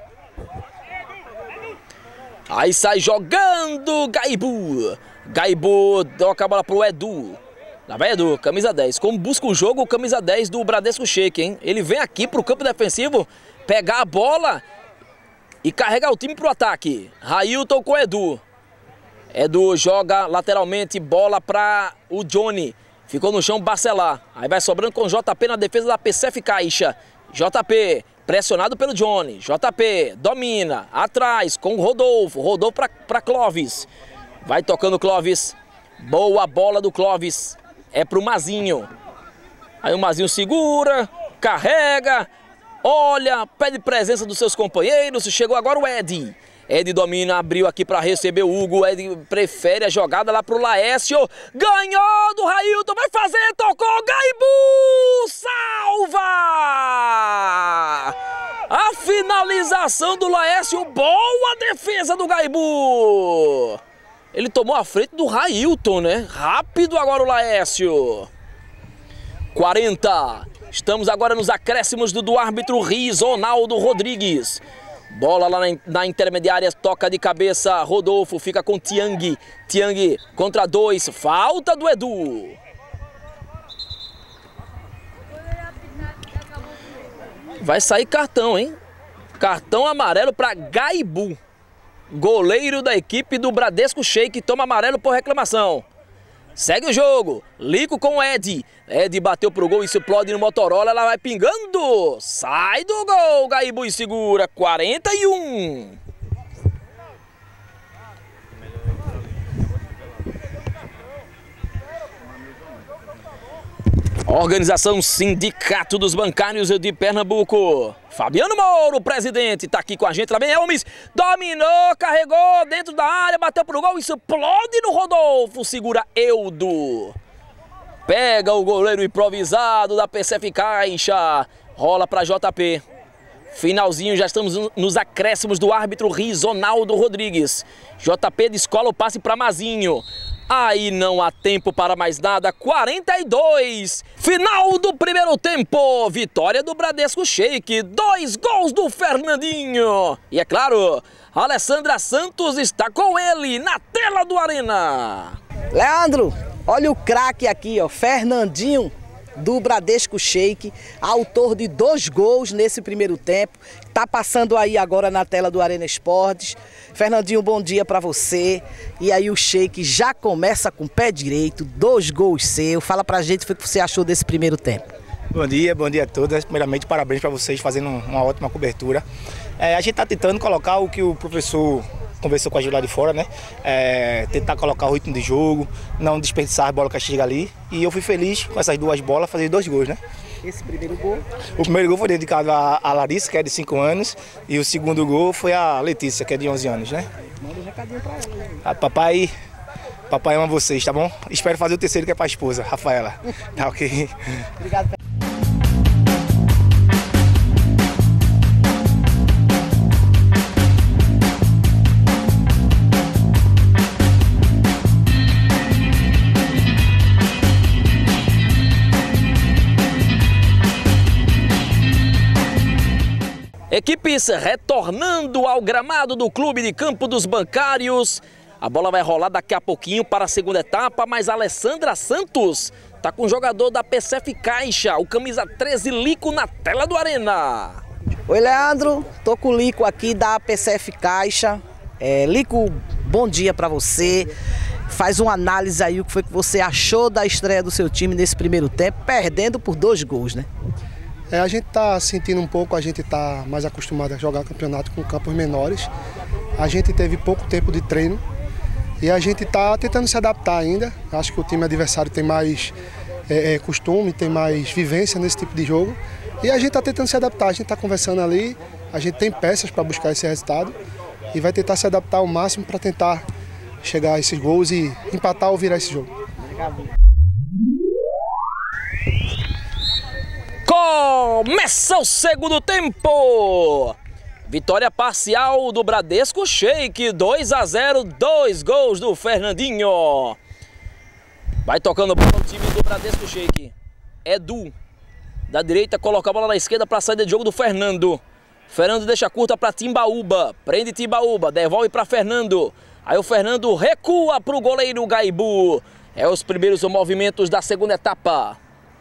Aí sai jogando Gaibu. Gaibu toca a bola pro Edu. Lá vai Edu, camisa dez. Como busca o jogo, o camisa dez do Bradesco Sheik, hein? Ele vem aqui pro campo defensivo, pegar a bola e carregar o time pro ataque. Railton com Edu. Edu joga lateralmente, bola para o Johnny. Ficou no chão, Bacelar. Aí vai sobrando com o J P na defesa da P C F Caixa. J P pressionado pelo Johnny. J P domina, atrás com o Rodolfo. Rodolfo para Clóvis. Vai tocando Clóvis. Boa bola do Clóvis. É pro Mazinho. Aí o Mazinho segura, carrega, olha, pede presença dos seus companheiros. Chegou agora o Ed. Ed domina, abriu aqui para receber o Hugo. Ed prefere a jogada lá pro Laércio. Ganhou do Railton, vai fazer, tocou, Gaibu! Salva! A finalização do Laércio, boa defesa do Gaibu! Ele tomou a frente do Railton, né? Rápido agora o Laércio. quarenta. Estamos agora nos acréscimos do, do árbitro Rizonaldo Rodrigues. Bola lá na, na intermediária, toca de cabeça, Rodolfo fica com Tiang. Tiang contra dois, falta do Edu. Vai sair cartão, hein? Cartão amarelo para Gaibu. goleiro da equipe do Bradesco Sheik toma amarelo por reclamação. Segue o jogo, Lico com o Ed. Ed bateu pro gol e se explode no Motorola, ela vai pingando. Sai do gol, Gaibu e segura, quarenta e um. Organização Sindicato dos Bancários de Pernambuco. Fabiano Mouro, presidente, tá aqui com a gente também. Elmes dominou, carregou dentro da área, bateu pro gol e explode no Rodolfo. Segura Eudo. Pega o goleiro improvisado da P C F Caixa. Rola pra J P. Finalzinho, já estamos nos acréscimos do árbitro Rizonaldo Rodrigues. J P descola o passe para Mazinho. Aí não há tempo para mais nada, quarenta e dois. Final do primeiro tempo, vitória do Bradesco Sheik, dois gols do Fernandinho. E é claro, a Alessandra Santos está com ele na tela do Arena. Leandro, olha o craque aqui, ó, Fernandinho do Bradesco Sheik, autor de dois gols nesse primeiro tempo. Tá passando aí agora na tela do Arena Esportes. Fernandinho, bom dia para você. E aí o Sheik já começa com o pé direito, dois gols seu. Fala pra gente o que você achou desse primeiro tempo. Bom dia, bom dia a todas. Primeiramente, parabéns para vocês fazendo uma ótima cobertura. É, a gente tá tentando colocar o que o professor conversou com a gente lá de fora, né? É, tentar colocar o ritmo de jogo, não desperdiçar as bolas que chega ali. E eu fui feliz com essas duas bolas, fazer dois gols, né? Esse primeiro gol? O primeiro gol foi dedicado a, a Larissa, que é de cinco anos, e o segundo gol foi a Letícia, que é de onze anos, né? Manda um recadinho pra ela, né? A papai, papai ama vocês, tá bom? Espero fazer o terceiro, que é pra esposa, Rafaela. Tá ok? Obrigado. Equipes retornando ao gramado do Clube de Campo dos Bancários. A bola vai rolar daqui a pouquinho para a segunda etapa, mas a Alessandra Santos tá com o jogador da P C F Caixa, o camisa treze Lico, na tela do Arena. Oi, Leandro, tô com o Lico aqui da P C F Caixa. É, Lico, bom dia para você. Faz uma análise aí, o que foi que você achou da estreia do seu time nesse primeiro tempo, perdendo por dois gols, né? É, a gente está sentindo um pouco, a gente está mais acostumado a jogar campeonato com campos menores. A gente teve pouco tempo de treino e a gente está tentando se adaptar ainda. Acho que o time adversário tem mais é, é, costume, tem mais vivência nesse tipo de jogo. E a gente está tentando se adaptar, a gente está conversando ali, a gente tem peças para buscar esse resultado e vai tentar se adaptar ao máximo para tentar chegar a esses gols e empatar ou virar esse jogo. Obrigado. Começa o segundo tempo. Vitória parcial do Bradesco Sheik, dois a zero, dois gols do Fernandinho. Vai tocando bola o time do Bradesco Sheik. Edu, da direita, coloca a bola na esquerda para a saída de jogo do Fernando. Fernando deixa curta para Timbaúba, prende Timbaúba, devolve para Fernando. Aí o Fernando recua para o goleiro Gaibu. É os primeiros movimentos da segunda etapa.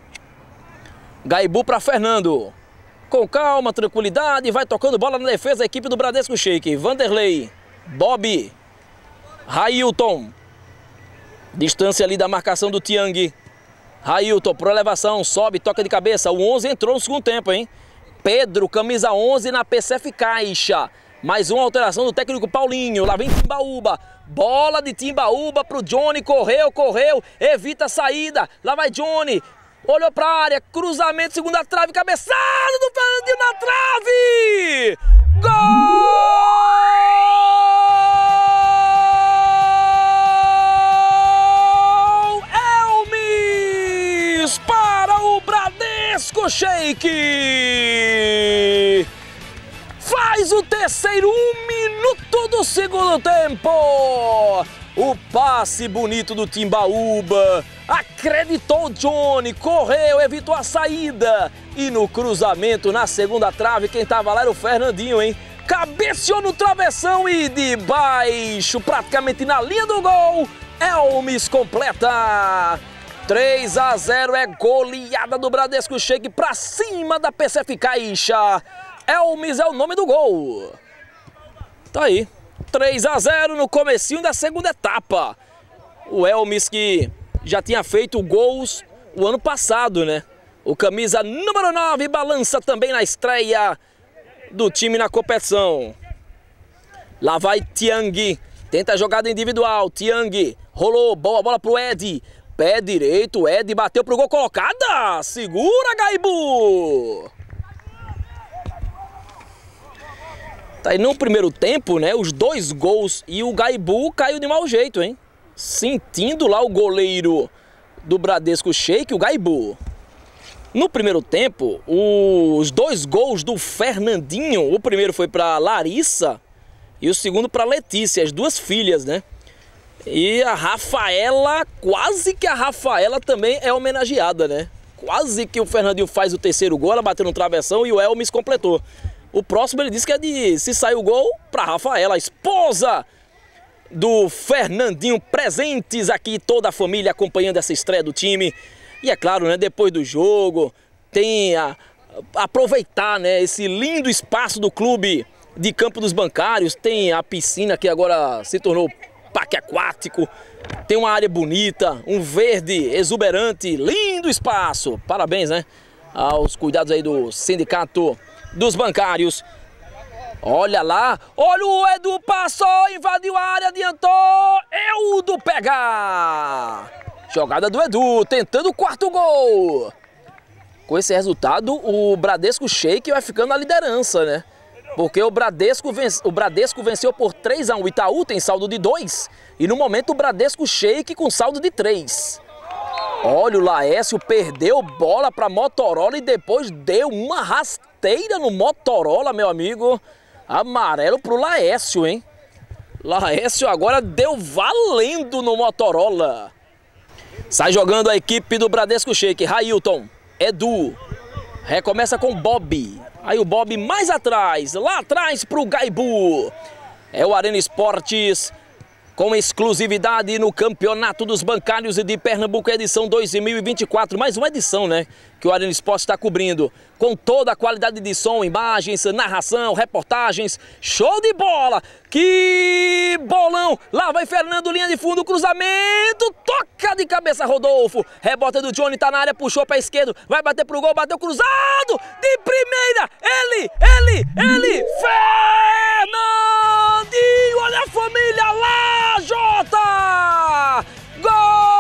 Gaibu para Fernando. Com calma, tranquilidade, vai tocando bola na defesa a equipe do Bradesco Sheik. Vanderlei, Bob, Railton. Distância ali da marcação do Tiang. Railton, por elevação, sobe, toca de cabeça. O onze entrou no segundo tempo, hein? Pedro, camisa onze na P C F Caixa. Mais uma alteração do técnico Paulinho. Lá vem Timbaúba. Bola de Timbaúba pro Johnny. Correu, correu. Evita a saída. Lá vai Johnny. Olhou para a área, cruzamento, segunda trave, cabeçada do Fernandinho na trave! Gol! Elmes para o Bradesco Sheik! Faz o terceiro, um minuto do segundo tempo! O passe bonito do Timbaúba, acreditou o Johnny, correu, evitou a saída. E no cruzamento, na segunda trave, quem estava lá era o Fernandinho, hein? Cabeceou no travessão e de baixo, praticamente na linha do gol, Elmes completa. três a zero é goleada do Bradesco Sheik pra cima da P C F Caixa. Elmes é o nome do gol. Tá aí. três a zero no comecinho da segunda etapa. O Elmis, que já tinha feito gols o ano passado, né? O camisa número nove balança também na estreia do time na competição. Lá vai Tiang, tenta a jogada individual, Tiang, rolou, boa bola pro Ed, pé direito, Ed bateu pro gol, colocada, segura Gaibu. Tá aí no primeiro tempo, né, os dois gols e o Gaibu caiu de mau jeito, hein? Sentindo lá o goleiro do Bradesco Sheik, o Gaibu. No primeiro tempo, os dois gols do Fernandinho, o primeiro foi para Larissa e o segundo para Letícia, as duas filhas, né? E a Rafaela, quase que a Rafaela também é homenageada, né? Quase que o Fernandinho faz o terceiro gol, ela bateu no travessão e o Elmis completou. O próximo ele disse que é de, se sair o gol, para Rafaela, a esposa do Fernandinho, presentes aqui, toda a família acompanhando essa estreia do time. E é claro, né, depois do jogo, tem a, a aproveitar, né, esse lindo espaço do clube de Campo dos Bancários. Tem a piscina que agora se tornou parque aquático, tem uma área bonita, um verde exuberante, lindo espaço. Parabéns, né, aos cuidados aí do Sindicato dos Bancários. Olha lá, olha o Edu, passou, invadiu a área, adiantou, Eudo pega! Jogada do Edu, tentando o quarto gol. Com esse resultado, o Bradesco Sheik vai ficando na liderança, né? Porque o Bradesco, vence, o Bradesco venceu por três a um, o Itaú tem saldo de dois. E no momento o Bradesco Sheik com saldo de três. Olha o Laércio, perdeu bola para Motorola e depois deu uma rasteira no Motorola, meu amigo. Amarelo pro Laércio, hein? Laércio agora deu valendo no Motorola. Sai jogando a equipe do Bradesco Sheik. Railton, Edu, recomeça com Bob. Aí o Bob mais atrás, lá atrás pro Gaibu. É o Arena Esportes com exclusividade no Campeonato dos Bancários de Pernambuco, edição dois mil e vinte e quatro. Mais uma edição, né, que o Arena Esportes está cobrindo. Com toda a qualidade de som, imagens, narração, reportagens. Show de bola! Que bolão! Lá vai Fernando, linha de fundo, cruzamento. Toca de cabeça Rodolfo. Rebota do Johnny, tá na área, puxou para a esquerda. Vai bater pro gol, bateu cruzado. De primeira, ele, ele, ele. Fernandinho, olha a família lá, Jota! Gol!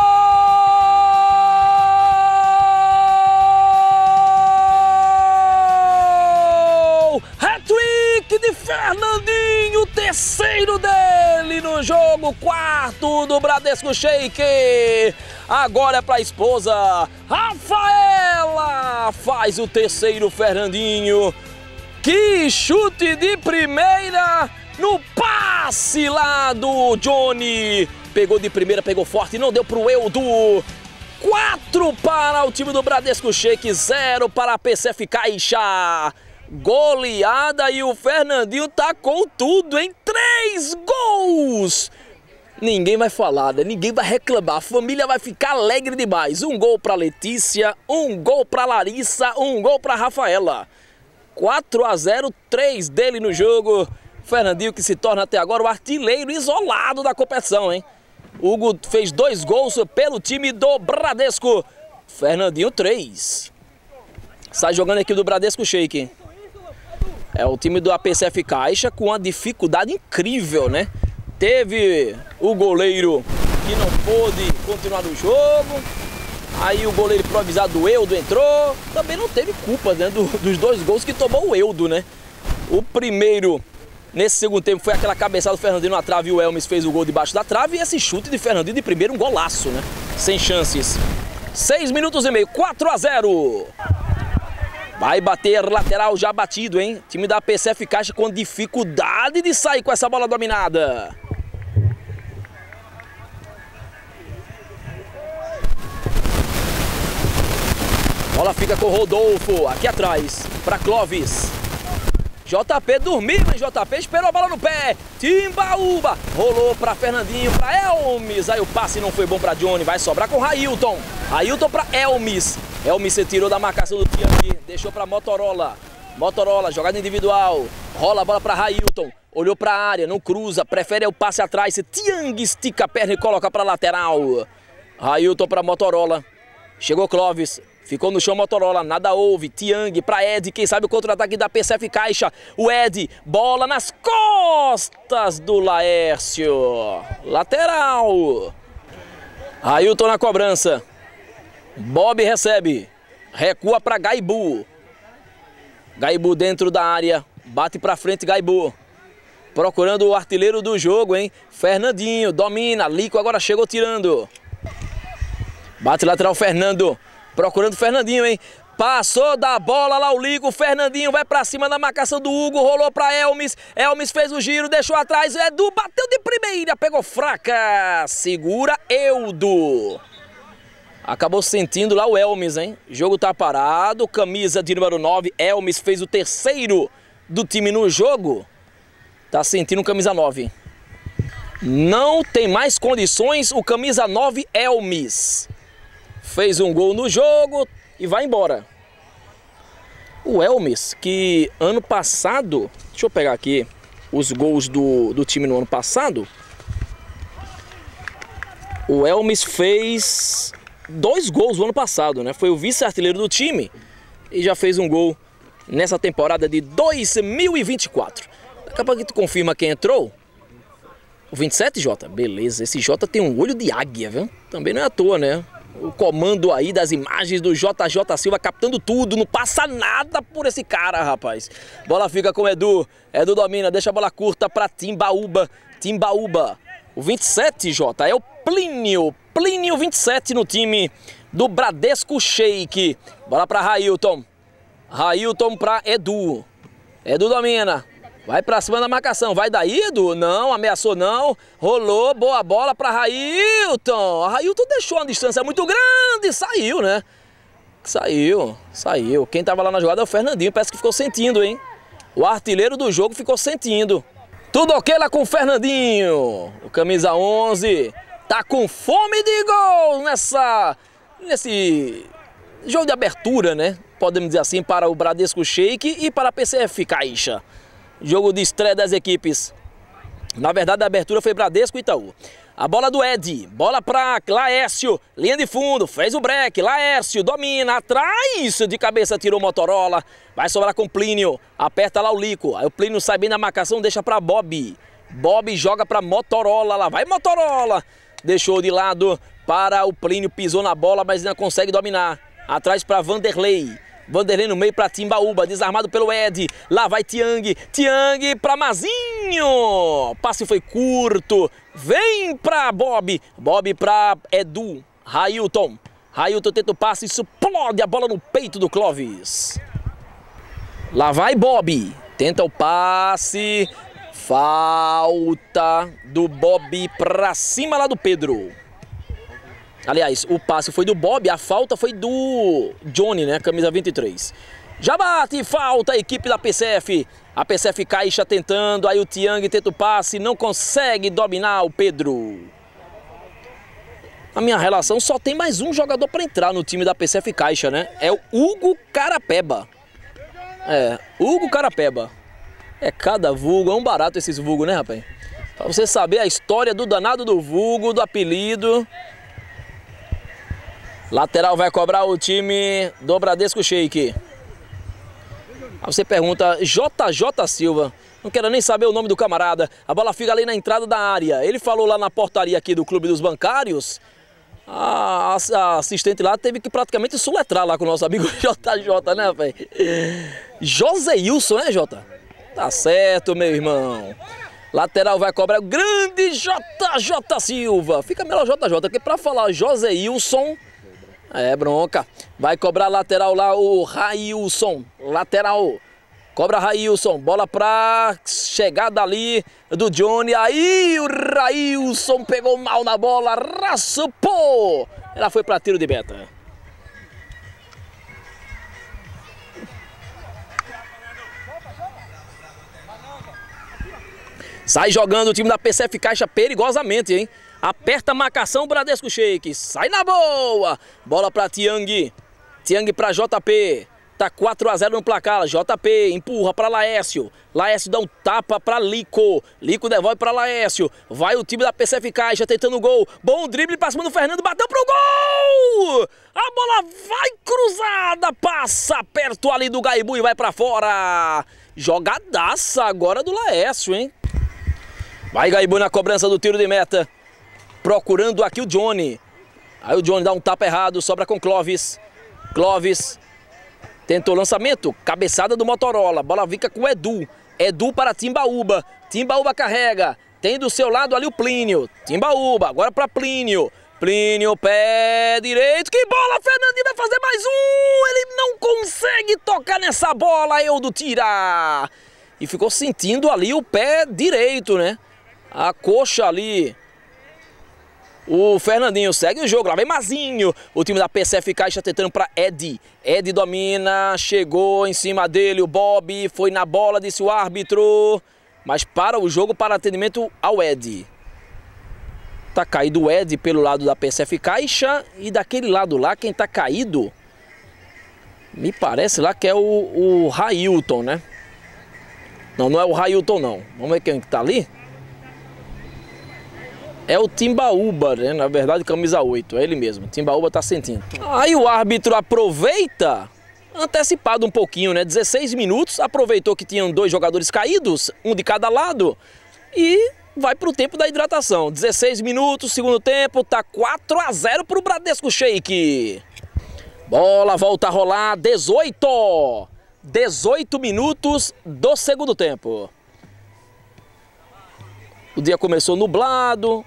Hat-trick de Fernandinho, terceiro dele no jogo, quarto do Bradesco Sheik. Agora é para a esposa, Rafaela, faz o terceiro Fernandinho. Que chute de primeira no passe lá do Johnny. Pegou de primeira, pegou forte, não deu pro Eudo. quatro para o time do Bradesco Sheik, zero para a P C F Caixa. Goleada e o Fernandinho tá com tudo, hein? Três gols! Ninguém vai falar, né? Ninguém vai reclamar, a família vai ficar alegre demais. Um gol para Letícia, um gol para Larissa, um gol para Rafaela. quatro a zero, três dele no jogo. Fernandinho que se torna até agora o artilheiro isolado da competição, hein? Hugo fez dois gols pelo time do Bradesco. Fernandinho, três. Sai jogando a equipe do Bradesco Sheik. É o time do A P C F Caixa com uma dificuldade incrível, né? Teve o goleiro que não pôde continuar no jogo. Aí o goleiro improvisado do Eudo entrou. Também não teve culpa, né, do, dos dois gols que tomou o Eudo, né? O primeiro, nesse segundo tempo, foi aquela cabeçada do Fernandinho na trave e o Elmis fez o gol debaixo da trave. E esse chute de Fernandinho de primeiro, um golaço, né? Sem chances. Seis minutos e meio, quatro a zero. Vai bater lateral já batido, hein? Time da A P C F Caixa com dificuldade de sair com essa bola dominada. Bola fica com o Rodolfo, aqui atrás, para Clóvis. J P dormiu, hein? J P esperou a bola no pé. Timbaúba, rolou para Fernandinho, para Elmis. Aí o passe não foi bom para Johnny, vai sobrar com Railton. Railton para Elmis. Elmis se tirou da marcação do Tiang, deixou para Motorola. Motorola, jogada individual. Rola a bola para Railton. olhou para a área, não cruza, prefere o passe atrás. Tiang estica a perna e coloca para lateral. Railton para Motorola. Chegou Clóvis. Ficou no chão Motorola, nada houve. Tiang para Ed, quem sabe o contra-ataque da P C F Caixa. O Ed, bola nas costas do Laércio. Lateral. Railton na cobrança. Bob recebe. Recua para Gaibu. Gaibu dentro da área. Bate para frente Gaibu. Procurando o artilheiro do jogo, hein? Fernandinho, domina. Lico agora chegou tirando. Bate lateral Fernando. Procurando o Fernandinho, hein? Passou da bola lá o Lico. Fernandinho vai pra cima da marcação do Hugo. Rolou pra Elmes. Elmes fez o giro, deixou atrás. Edu bateu de primeira. Pegou fraca. Segura Eudo. Acabou sentindo lá o Elmes, hein? O jogo tá parado. Camisa de número nove. Elmes fez o terceiro do time no jogo. Tá sentindo camisa nove. Não tem mais condições o camisa nove Elmes. Fez um gol no jogo e vai embora. O Elmes, que ano passado... Deixa eu pegar aqui os gols do, do time no ano passado. O Elmes fez dois gols no ano passado, né? Foi o vice-artilheiro do time e já fez um gol nessa temporada de dois mil e vinte e quatro. Daqui a pouco tu confirma quem entrou. O vinte e sete, Jota? Beleza, esse Jota tem um olho de águia, viu? Também não é à toa, né? O comando aí das imagens do J J Silva captando tudo. Não passa nada por esse cara, rapaz. Bola fica com o Edu. Edu domina, deixa a bola curta para Timbaúba. Timbaúba. O vinte e sete, Jota, é o Plínio. Plínio vinte e sete no time do Bradesco Shake. Bola para Railton. Railton para Edu. Edu domina. Vai pra cima da marcação. Vai daí, Edu? Não, ameaçou não. Rolou, boa bola pra Railton. A Railton deixou uma distância muito grande. Saiu, né? Saiu, saiu. Quem tava lá na jogada é o Fernandinho. Parece que ficou sentindo, hein? O artilheiro do jogo ficou sentindo. Tudo ok lá com o Fernandinho. O camisa onze tá com fome de gol nessa... Nesse jogo de abertura, né? Podemos dizer assim, para o Bradesco Shake e para a P C F Caixa. Jogo de estreia das equipes. Na verdade, a abertura foi Bradesco e Itaú. A bola do Ed. Bola para Laércio. Linha de fundo. Fez o break. Laércio domina. Atrás. De cabeça tirou o Motorola. Vai sobrar com o Plínio. Aperta lá o Lico. Aí o Plínio sai bem na marcação. Deixa para Bob. Bob joga para Motorola. Lá vai Motorola. Deixou de lado para o Plínio. Pisou na bola, mas ainda consegue dominar. Atrás para Vanderlei. Vanderlei no meio para Timbaúba, desarmado pelo Ed. Lá vai Tiang. Tiang para Mazinho. Passe foi curto. Vem para Bob. Bob para Edu. Railton. Railton tenta o passe. Explode a bola no peito do Clóvis. Lá vai Bob. Tenta o passe. Falta do Bob para cima lá do Pedro. Aliás, o passe foi do Bob, a falta foi do Johnny, né? Camisa vinte e três. Já bate, falta a equipe da P C F. A P C F Caixa tentando, aí o Tiang tenta o passe, não consegue dominar o Pedro. Na minha relação, só tem mais um jogador para entrar no time da P C F Caixa, né? É o Hugo Carapeba. É, Hugo Carapeba. É cada vulgo, é um barato esses vulgos, né, rapaz? Pra você saber a história do danado do vulgo, do apelido... Lateral vai cobrar o time do Bradesco Shake. Aí você pergunta, J J Silva, não quero nem saber o nome do camarada. A bola fica ali na entrada da área. Ele falou lá na portaria aqui do Clube dos Bancários. A, a assistente lá teve que praticamente soletrar lá com o nosso amigo J J, né, velho? Joseilson, né, Jota? Tá certo, meu irmão. Lateral vai cobrar o grande J J Silva. Fica melhor J J, porque pra falar Joseilson... É bronca. Vai cobrar lateral lá o Railson. Lateral. Cobra Railson. Bola pra chegada ali do Johnny. Aí o Railson pegou mal na bola. Raspou. Ela foi pra tiro de meta. Sai jogando o time da P C F Caixa perigosamente, hein? Aperta a marcação, o Bradesco Shake. Sai na boa. Bola para Tiang. Tiang para J P. Tá quatro a zero no placar. J P empurra para Laércio. Laércio dá um tapa para Lico. Lico devolve para Laércio. Vai o time da P C F Caixa tentando o gol. Bom drible para cima do Fernando. Bateu pro gol! A bola vai cruzada. Passa perto ali do Gaibu e vai para fora. Jogadaça agora do Laércio, hein? Vai Gaibu na cobrança do tiro de meta. Procurando aqui o Johnny. Aí o Johnny dá um tapa errado. Sobra com Clóvis. Clóvis. Tentou o lançamento, cabeçada do Motorola, bola fica com o Edu, Edu para Timbaúba, Timbaúba carrega, tem do seu lado ali o Plínio, Timbaúba, agora para Plínio, Plínio, pé direito, que bola, Fernandinho vai fazer mais um, ele não consegue tocar nessa bola, Eudo tira, e ficou sentindo ali o pé direito, né, a coxa ali. O Fernandinho segue o jogo, lá vem Mazinho, o time da P C F Caixa tentando para Ed, Ed domina, chegou em cima dele o Bob, foi na bola, disse o árbitro, mas para o jogo, para atendimento ao Ed. Tá caído o Ed pelo lado da P C F Caixa e daquele lado lá, quem tá caído, me parece lá que é o, o Railton, né? Não, não é o Railton não, vamos ver quem que tá ali. É o Timbaúba, né? Na verdade, camisa oito, é ele mesmo. Timbaúba tá sentindo. Aí o árbitro aproveita, antecipado um pouquinho, né? dezesseis minutos, aproveitou que tinham dois jogadores caídos, um de cada lado, e vai pro tempo da hidratação. dezesseis minutos, segundo tempo, tá quatro a zero pro Bradesco Shake. Bola volta a rolar, dezoito. dezoito minutos do segundo tempo. O dia começou nublado.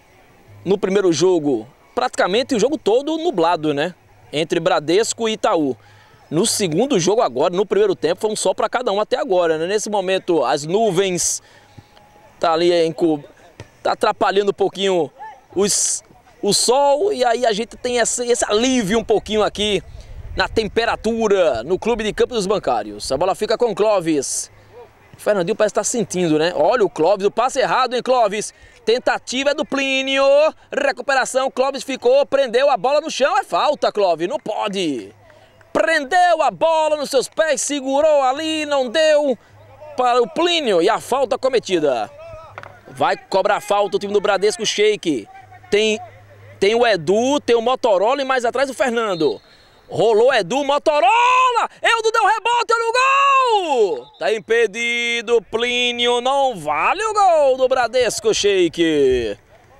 No primeiro jogo, praticamente o jogo todo nublado, né? Entre Bradesco e Itaú. No segundo jogo agora, no primeiro tempo, foi um sol para cada um até agora, né? Nesse momento, as nuvens tá ali em tá atrapalhando um pouquinho os, o sol. E aí a gente tem esse, esse alívio um pouquinho aqui na temperatura no Clube de Campo dos Bancários. A bola fica com Clóvis. O Fernandinho parece estar sentindo, né? Olha o Clóvis, o passe errado, hein, Clóvis? Tentativa é do Plínio. Recuperação, Clóvis ficou, prendeu a bola no chão. É falta, Clóvis, não pode. Prendeu a bola nos seus pés, segurou ali, não deu para o Plínio. E a falta cometida. Vai cobrar falta o time do Bradesco Shake. Tem, tem o Edu, tem o Motorola e mais atrás o Fernando. Rolou Edu, Motorola, Eudo deu rebote, olha o gol! Tá impedido, Plínio, não vale o gol do Bradesco Shake.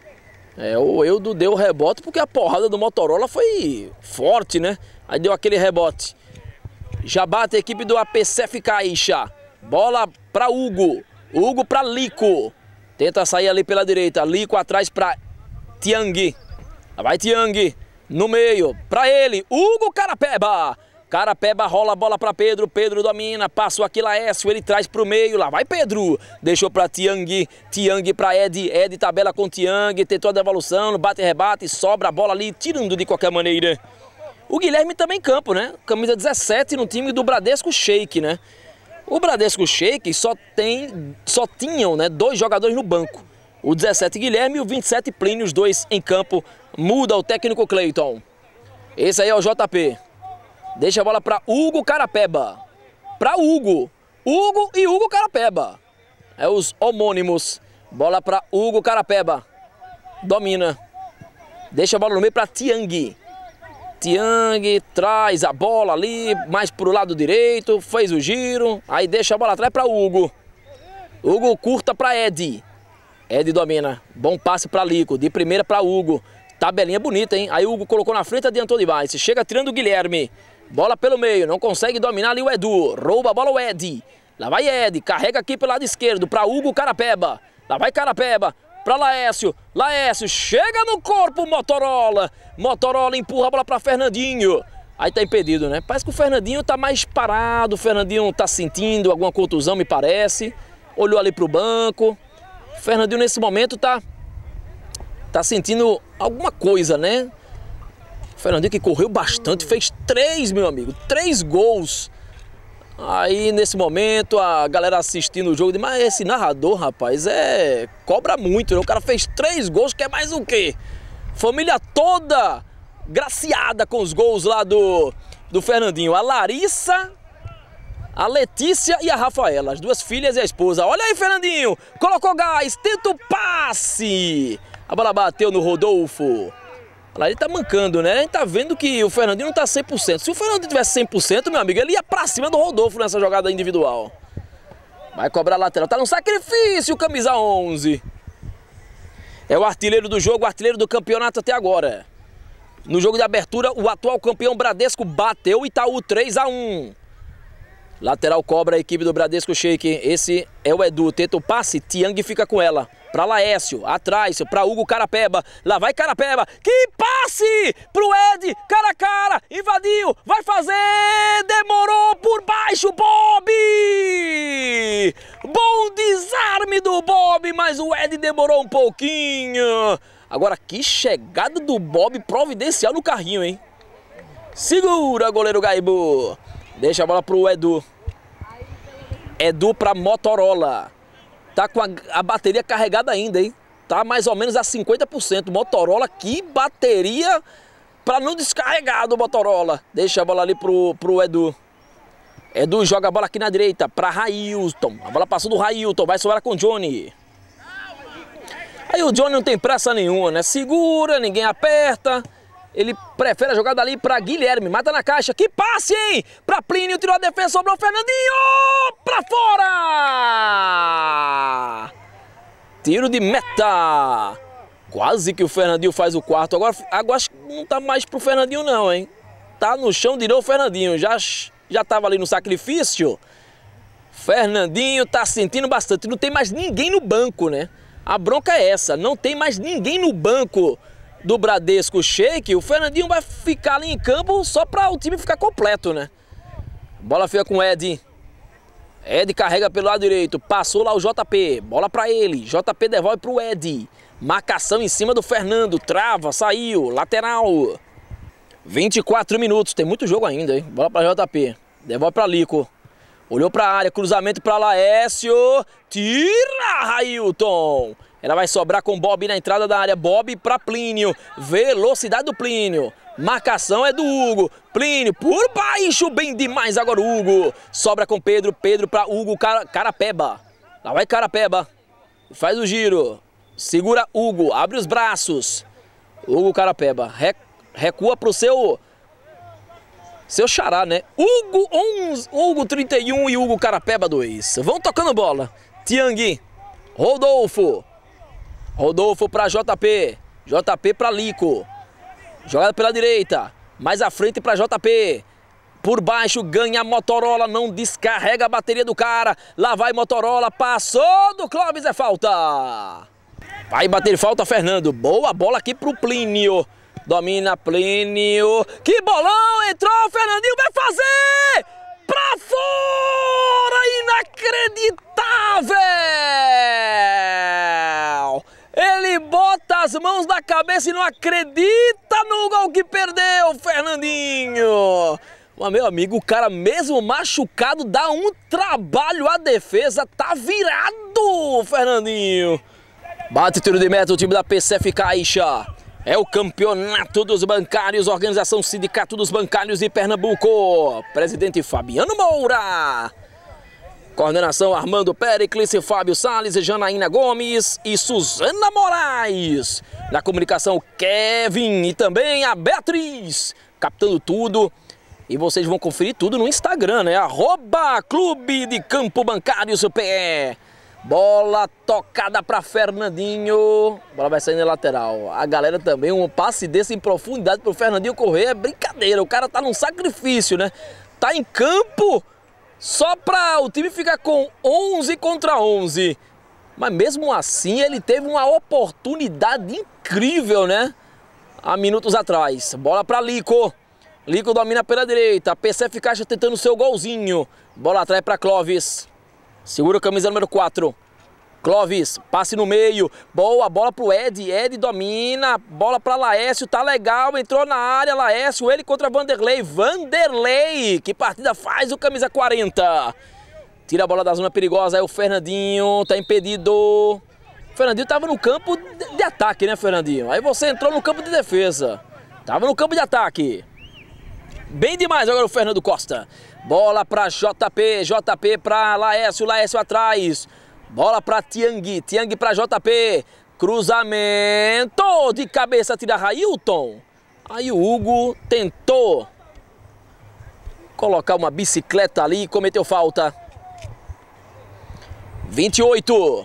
É, o Eudo deu rebote porque a porrada do Motorola foi forte, né? Aí deu aquele rebote. Já bate a equipe do A P C F Caixa. Bola para Hugo, Hugo para Lico. Tenta sair ali pela direita, Lico atrás para Tiang. Vai Tiang. No meio, para ele, Hugo Carapeba. Carapeba rola a bola para Pedro, Pedro domina, passa aqui Laércio, ele traz para o meio, lá vai Pedro. Deixou para Tiang, Tiang para Ed, Ed tabela com Tiang, tentou a devolução, bate e rebate, sobra a bola ali, tirando de qualquer maneira. O Guilherme também em campo, né? Camisa dezessete no time do Bradesco Shake, né? O Bradesco Shake só, tem, só tinham, né, dois jogadores no banco. O dezessete Guilherme e o vinte e sete Plínio, os dois em campo. Muda o técnico Cleiton. Esse aí é o J P. Deixa a bola para Hugo Carapeba. Para Hugo. Hugo e Hugo Carapeba. É os homônimos. Bola para Hugo Carapeba. Domina. Deixa a bola no meio para Tiang. Tiang traz a bola ali, mais para o lado direito. Fez o giro. Aí deixa a bola atrás para Hugo. Hugo curta para Ed. Ed domina. Bom passe para Lico. De primeira para Hugo. Tabelinha bonita, hein? Aí o Hugo colocou na frente, adiantou demais. Chega tirando o Guilherme. Bola pelo meio. Não consegue dominar ali o Edu. Rouba a bola o Ed. Lá vai Ed. Carrega aqui pelo lado esquerdo para Hugo Carapeba. Lá vai Carapeba. Para Laércio. Laércio. Chega no corpo, Motorola. Motorola empurra a bola para Fernandinho. Aí tá impedido, né? Parece que o Fernandinho tá mais parado. O Fernandinho tá sentindo alguma contusão, me parece. Olhou ali pro banco. O Fernandinho nesse momento tá... Tá sentindo alguma coisa, né? O Fernandinho que correu bastante, fez três, meu amigo, três gols. Aí, nesse momento, a galera assistindo o jogo diz, mas esse narrador, rapaz, é... cobra muito, né? O cara fez três gols, quer mais o quê? Família toda graciada com os gols lá do do Fernandinho. A Larissa, a Letícia e a Rafaela, as duas filhas e a esposa. Olha aí, Fernandinho, colocou gás, tenta o passe. A bola bateu no Rodolfo. Lá ele tá mancando, né? A gente tá vendo que o Fernandinho não tá cem por cento. Se o Fernandinho tivesse cem por cento, meu amigo, ele ia pra cima do Rodolfo nessa jogada individual. Vai cobrar a lateral, tá no sacrifício, camisa onze. É o artilheiro do jogo, o artilheiro do campeonato até agora. No jogo de abertura, o atual campeão Bradesco bateu o Itaú três a um. Lateral cobra a equipe do Bradesco Shake. Esse é o Edu, tenta o passe, Tiang fica com ela. Pra Laércio, atrás, pra Hugo Carapeba. Lá vai Carapeba, que passe pro Ed, cara a cara, invadiu, vai fazer, demorou por baixo, Bob! Bom desarme do Bob, mas o Ed demorou um pouquinho. Agora, que chegada do Bob providencial no carrinho, hein? Segura, goleiro Gaibu. Deixa a bola pro Edu. Edu pra Motorola. Tá com a, a bateria carregada ainda, hein? Tá mais ou menos a cinquenta por cento. Motorola, que bateria pra não descarregar do Motorola. Deixa a bola ali pro, pro Edu. Edu joga a bola aqui na direita pra Railton. A bola passou do Railton, vai sobrar com o Johnny. Aí o Johnny não tem pressa nenhuma, né? Segura, ninguém aperta. Ele prefere a jogada ali para Guilherme. Mata na caixa. Que passe, hein? Para Plínio. Tirou a defesa. Sobrou o Fernandinho. Para fora. Tiro de meta. Quase que o Fernandinho faz o quarto. Agora, agora acho que não tá mais pro Fernandinho não, hein? Tá no chão de novo o Fernandinho. Já, já tava ali no sacrifício. Fernandinho tá sentindo bastante. Não tem mais ninguém no banco, né? A bronca é essa. Não tem mais ninguém no banco do Bradesco Shake. O Fernandinho vai ficar ali em campo só para o time ficar completo, né? Bola fica com o Ed. Ed carrega pelo lado direito. Passou lá o J P. Bola para ele. J P devolve para o Ed. Marcação em cima do Fernando. Trava, saiu. Lateral. vinte e quatro minutos. Tem muito jogo ainda, hein? Bola para J P. Devolve para Lico. Olhou para a área. Cruzamento para Laércio. Tira, Railton. Ela vai sobrar com Bob na entrada da área. Bob para Plínio. Velocidade do Plínio. Marcação é do Hugo. Plínio por baixo. Bem demais agora o Hugo. Sobra com Pedro. Pedro para Hugo Car Carapeba. Lá vai Carapeba. Faz o giro. Segura Hugo. Abre os braços. Hugo Carapeba. Re recua para o seu... Seu xará, né? Hugo onze. Hugo trinta e um e Hugo Carapeba dois. Vão tocando bola. Tiang. Rodolfo. Rodolfo para J P. J P para Lico. Jogada pela direita. Mais à frente para J P. Por baixo ganha a Motorola. Não descarrega a bateria do cara. Lá vai Motorola. Passou do Clóvis. É falta. Vai bater falta Fernando. Boa bola aqui pro Plínio. Domina Plínio. Que bolão. Entrou. Fernandinho vai fazer. Pra fora. Inacreditável. Ele bota as mãos na cabeça e não acredita no gol que perdeu, Fernandinho. Mas, meu amigo, o cara mesmo machucado dá um trabalho à defesa. Tá virado, Fernandinho. Bate tiro de meta o time da P C F Caixa. É o campeonato dos bancários, organização Sindicato dos Bancários de Pernambuco. Presidente Fabiano Moura. Coordenação Armando Pericles, Fábio Salles, Janaína Gomes e Suzana Moraes. Na comunicação Kevin e também a Beatriz. Captando tudo. E vocês vão conferir tudo no Instagram, né? Arroba Clube de Campo Bancários P E. Bola tocada para Fernandinho. Bola vai sair na lateral. A galera também, um passe desse em profundidade para o Fernandinho correr é brincadeira. O cara tá num sacrifício, né? Tá em campo só para o time ficar com onze contra onze. Mas mesmo assim ele teve uma oportunidade incrível, né? Há minutos atrás. Bola para Lico. Lico domina pela direita. P C F Caixa tentando o seu golzinho. Bola atrás para Clóvis. Segura a camisa número quatro. Clóvis, passe no meio. Boa, bola pro Ed. Ed domina. Bola para Laércio, tá legal. Entrou na área, Laércio. Ele contra Vanderlei. Vanderlei, que partida faz o camisa quarenta. Tira a bola da zona perigosa. Aí o Fernandinho tá impedido. O Fernandinho tava no campo de, de ataque, né, Fernandinho? Aí você entrou no campo de defesa. Tava no campo de ataque. bem demais agora o Fernando Costa. Bola para J P, J P para Laércio, Laércio atrás. Bola para Tiang, Tiang para J P. Cruzamento de cabeça, tira Railton. Aí o Hugo tentou colocar uma bicicleta ali e cometeu falta. vinte e oito.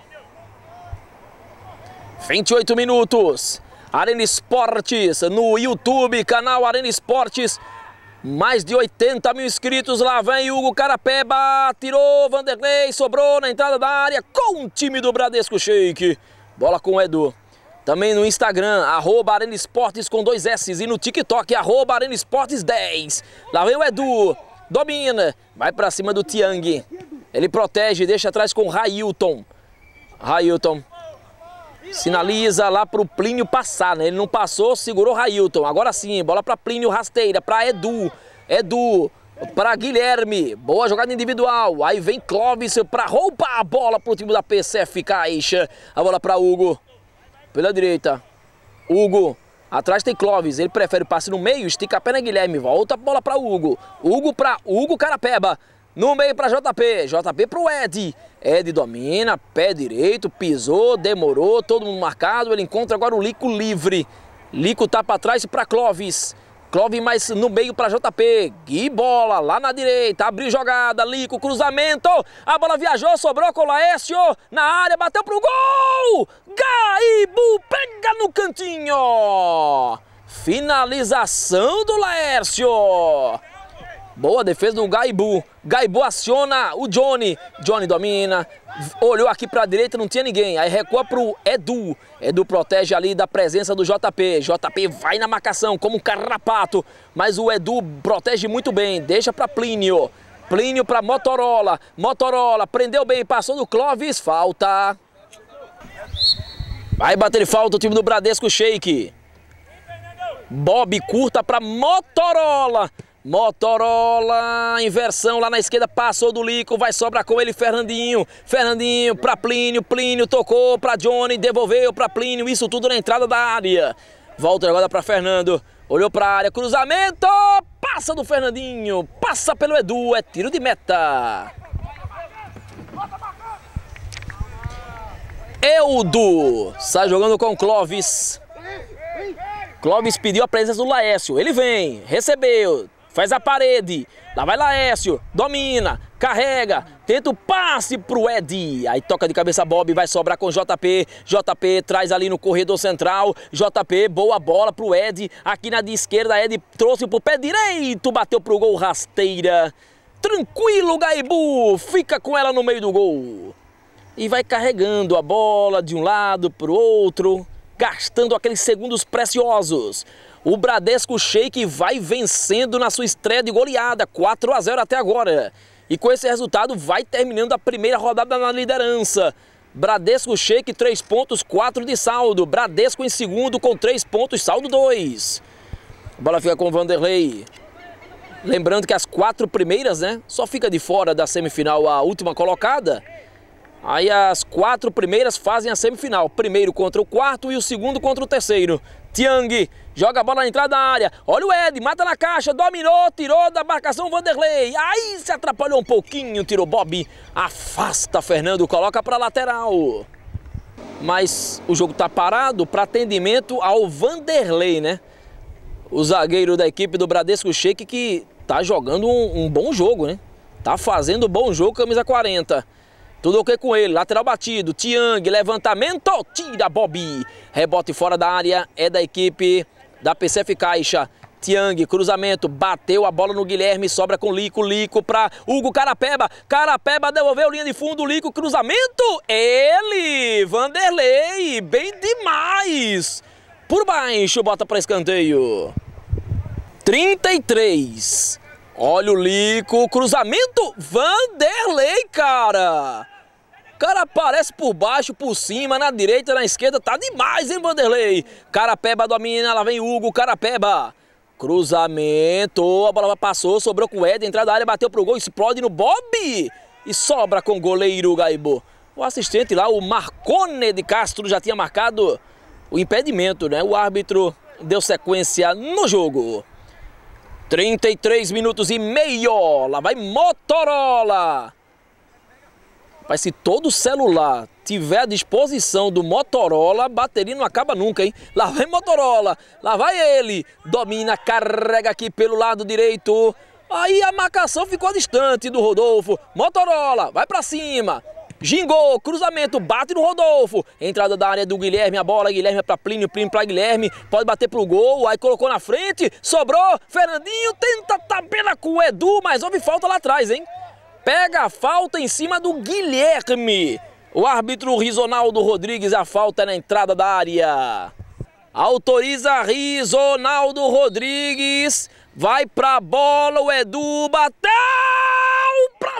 vinte e oito minutos. Arena Esportes no YouTube, canal Arena Esportes. Mais de oitenta mil inscritos. Lá vem Hugo Carapeba. Tirou Vanderlei, sobrou na entrada da área com o time do Bradesco Shake. Bola com o Edu. Também no Instagram, arroba Arena Esportes com dois S. E no TikTok, arroba Arena Esportes dez. Lá vem o Edu. Domina. Vai pra cima do Tiang. Ele protege, deixa atrás com o Railton. Railton. Sinaliza lá pro Plínio passar, né? Ele não passou, segurou Railton. Agora sim, bola pra Plínio, rasteira, pra Edu. Edu. Para Guilherme, boa jogada individual. Aí vem Clóvis para roubar a bola para o time da P C F Caixa. A bola para Hugo, pela direita. Hugo, atrás tem Clóvis. Ele prefere o passe no meio, estica a perna Guilherme. Volta a bola para Hugo. Hugo para Hugo Carapeba. No meio para J P. J P para o Ed. Ed domina, pé direito, pisou, demorou. Todo mundo marcado. Ele encontra agora o Lico livre. Lico tá para trás para Clóvis. Clóvis mais no meio para J P. Gui bola lá na direita. Abriu jogada. Lico, cruzamento. A bola viajou, sobrou com o Laércio. Na área, bateu pro gol. Gaibu pega no cantinho. Finalização do Laércio. Boa defesa do Gaibu. Gaibu aciona o Johnny. Johnny domina. Olhou aqui para a direita, não tinha ninguém. Aí recua para o Edu. Edu protege ali da presença do J P. J P vai na marcação como um carrapato. Mas o Edu protege muito bem. Deixa para Plínio. Plínio para Motorola. Motorola prendeu bem, passou do Clóvis. Falta. Vai bater falta o time do Bradesco Shake. Bob curta para Motorola. Motorola, inversão lá na esquerda, passou do Lico, vai sobrar com ele Fernandinho. Fernandinho para Plínio, Plínio tocou para Johnny, devolveu para Plínio, isso tudo na entrada da área. Volta agora para Fernando, olhou para a área, cruzamento, passa do Fernandinho, passa pelo Edu, é tiro de meta. Eudo, sai jogando com Clóvis. Clóvis pediu a presença do Laércio, ele vem, recebeu. Faz a parede, lá vai Laércio, domina, carrega, tenta o passe pro Ed. Aí toca de cabeça Bob, vai sobrar com J P. J P traz ali no corredor central. J P, boa bola pro Ed. Aqui na de esquerda, Ed trouxe pro pé direito, bateu pro gol, rasteira. Tranquilo, Gaibu, fica com ela no meio do gol. E vai carregando a bola de um lado pro outro, gastando aqueles segundos preciosos. O Bradesco Shake vai vencendo na sua estreia de goleada, quatro a zero até agora. E com esse resultado vai terminando a primeira rodada na liderança. Bradesco Shake, três pontos, quatro de saldo. Bradesco em segundo com três pontos, saldo dois. A bola fica com o Vanderlei. Lembrando que as quatro primeiras, né, só fica de fora da semifinal a última colocada. Aí as quatro primeiras fazem a semifinal. Primeiro contra o quarto e o segundo contra o terceiro. Tiang joga a bola na entrada da área. Olha o Ed, mata na caixa, dominou, tirou da marcação Vanderlei. Aí se atrapalhou um pouquinho, tirou Bob. Afasta Fernando, coloca para lateral. Mas o jogo tá parado para atendimento ao Vanderlei, né? O zagueiro da equipe do Bradesco Shake que tá jogando um, um bom jogo, né? Tá fazendo um bom jogo, camisa quarenta. Tudo ok com ele, lateral batido, Tiang, levantamento, tira Bob. Rebote fora da área, é da equipe da P C F Caixa. Tiang, cruzamento, bateu a bola no Guilherme, sobra com Lico, Lico para Hugo Carapeba. Carapeba devolveu linha de fundo, Lico, cruzamento, ele, Vanderlei, bem demais. Por baixo, bota para escanteio. trinta e três. Olha o Lico, cruzamento, Vanderlei, cara. Cara aparece por baixo, por cima, na direita, na esquerda, tá demais, hein, Vanderlei? Carapeba domina, lá vem Hugo, Carapeba. Cruzamento, a bola passou, sobrou com o Ed, entrada da área, bateu pro gol, explode no Bob. E sobra com o goleiro Gaibu. O assistente lá, o Marcone de Castro, já tinha marcado o impedimento, né? O árbitro deu sequência no jogo. trinta e três minutos e meio. Lá vai Motorola. Mas se todo celular tiver à disposição do Motorola, a bateria não acaba nunca, hein? Lá vai Motorola, lá vai ele. Domina, carrega aqui pelo lado direito. Aí a marcação ficou distante do Rodolfo. Motorola, vai pra cima. Gingou, cruzamento, bate no Rodolfo. Entrada da área do Guilherme, a bola, Guilherme é pra Plínio, Plínio pra Guilherme. Pode bater pro gol, aí colocou na frente, sobrou. Fernandinho tenta tabela com o Edu, mas houve falta lá atrás, hein? Pega a falta em cima do Guilherme. O árbitro Rizonaldo Rodrigues, a falta é na entrada da área. Autoriza Rizonaldo Rodrigues. Vai pra bola, o Edu bateu pra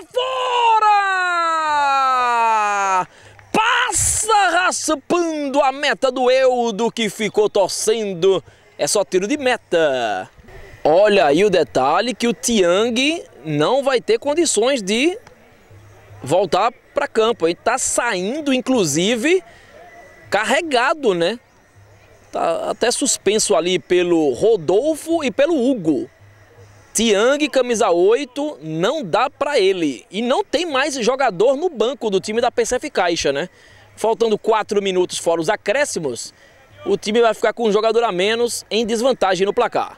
fora! Passa raspando a meta do Eudo, que ficou torcendo. É só tiro de meta. Olha aí o detalhe que o Tiang não vai ter condições de voltar para campo. Ele está saindo, inclusive, carregado, né? Tá até suspenso ali pelo Rodolfo e pelo Hugo. Tiang, camisa oito, não dá para ele. E não tem mais jogador no banco do time da P C F Caixa, né? Faltando quatro minutos fora os acréscimos, o time vai ficar com um jogador a menos em desvantagem no placar.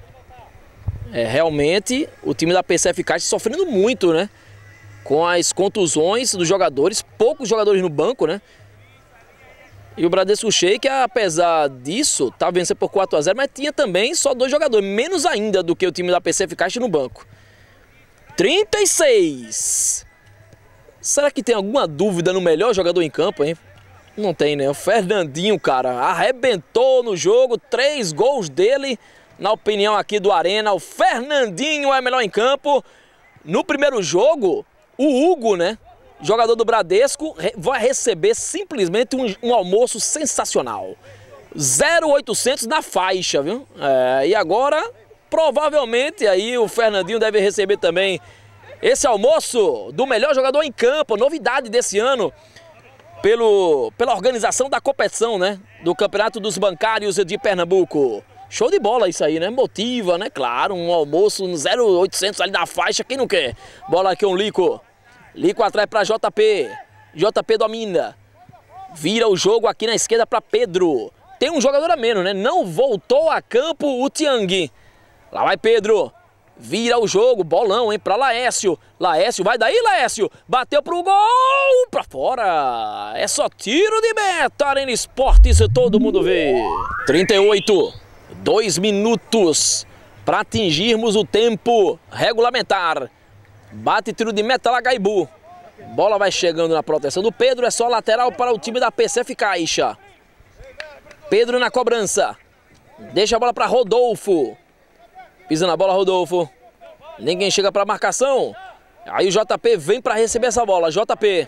É, realmente, o time da P C F Caixa sofrendo muito, né? Com as contusões dos jogadores, poucos jogadores no banco, né? E o Bradesco Sheik, apesar disso, tá vencendo por quatro a zero, mas tinha também só dois jogadores, menos ainda do que o time da P C F Caixa no banco. trinta e seis. Será que tem alguma dúvida no melhor jogador em campo, hein? Não tem, né? O Fernandinho, cara, arrebentou no jogo, três gols dele. Na opinião aqui do Arena, o Fernandinho é melhor em campo. No primeiro jogo, o Hugo, né, jogador do Bradesco, vai receber simplesmente um, um almoço sensacional. zero oitocentos na faixa, viu? É, e agora, provavelmente, aí o Fernandinho deve receber também esse almoço do melhor jogador em campo. Novidade desse ano, pelo, pela organização da competição, né, do Campeonato dos Bancários de Pernambuco. Show de bola isso aí, né? Motiva, né? Claro, um almoço no zero oitocentos ali na faixa, quem não quer? Bola aqui, um Lico. Lico atrás para J P. J P domina. Vira o jogo aqui na esquerda para Pedro. Tem um jogador a menos, né? Não voltou a campo o Tiang. Lá vai Pedro. Vira o jogo, bolão, hein? Para Laércio. Laércio, vai daí, Laércio. Bateu pro gol, para fora. É só tiro de meta, Arena Esportes, todo mundo vê. trinta e oito. Dois minutos para atingirmos o tempo regulamentar. Bate tiro de meta lá, Gaibu. Bola vai chegando na proteção do Pedro. É só lateral para o time da P C F Caixa. Pedro na cobrança. Deixa a bola para Rodolfo. Pisa na bola, Rodolfo. Ninguém chega para marcação. Aí o J P vem para receber essa bola. J P.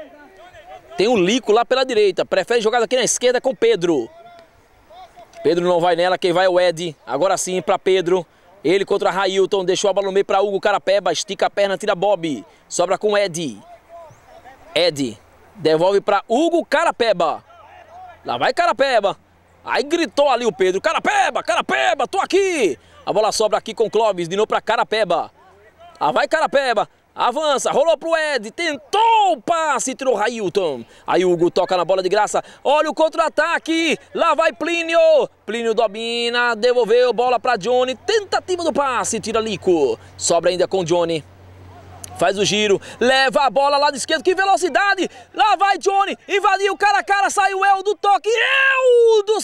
Tem um Lico lá pela direita. Prefere jogar aqui na esquerda com Pedro. Pedro não vai nela, quem vai é o Ed. Agora sim para Pedro. Ele contra Railton, deixou a bola no meio para Hugo Carapeba. Estica a perna, tira Bob. Sobra com Ed. Ed devolve para Hugo Carapeba. Lá vai Carapeba. Aí gritou ali o Pedro. Carapeba, Carapeba, tô aqui. A bola sobra aqui com Clóvis, de novo para Carapeba. Lá vai Carapeba. Avança, rolou pro Ed, tentou o passe, tirou Railton. Aí Hugo toca na bola de graça, olha o contra-ataque, lá vai Plínio. Plínio domina, devolveu, bola pra Johnny, tentativa do passe, tira Lico. Sobra ainda com Johnny. Faz o giro, leva a bola lá de esquerda, que velocidade. Lá vai Johnny, invadiu cara a cara, saiu Eldo, toque, Eldo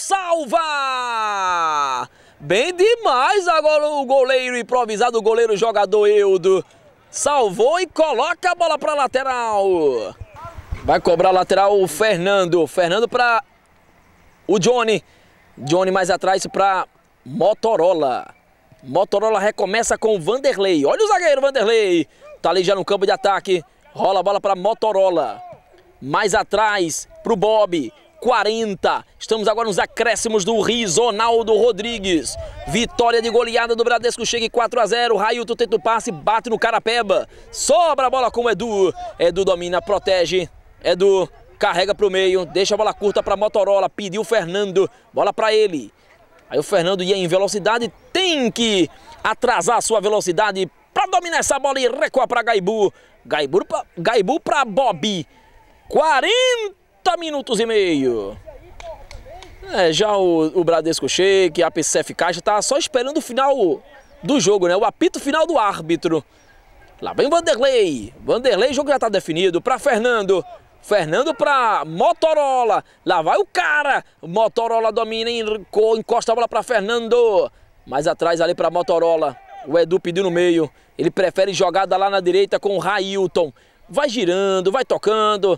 salva. Bem demais agora o goleiro improvisado, o goleiro jogador Eldo. Salvou e coloca a bola para lateral. Vai cobrar lateral o Fernando. Fernando para o Johnny. Johnny mais atrás para Motorola. Motorola recomeça com o Vanderlei. Olha o zagueiro Vanderlei. Tá ali já no campo de ataque. Rola a bola para Motorola. Mais atrás para o Bob. quarenta. Estamos agora nos acréscimos do Rizonaldo Rodrigues. Vitória de goleada do Bradesco, chega em quatro a zero. Railton tenta o passe, bate no Carapeba. Sobra a bola com o Edu. Edu domina, protege. Edu carrega para o meio, deixa a bola curta para Motorola. Pediu o Fernando, bola para ele. Aí o Fernando ia em velocidade, tem que atrasar a sua velocidade para dominar essa bola e recuar para Gaibu. Gaibu para Gaibu para Bob. quarenta minutos e meio. É, já o, o Bradesco Sheik, a P C F Caixa tá só esperando o final do jogo, né? O apito final do árbitro. Lá vem o Vanderlei. Vanderlei, o jogo já tá definido para Fernando. Fernando para Motorola. Lá vai o cara. Motorola domina, encosta a bola para Fernando. Mais atrás ali para Motorola. O Edu pediu no meio. Ele prefere jogada lá na direita com o Railton. Vai girando, vai tocando.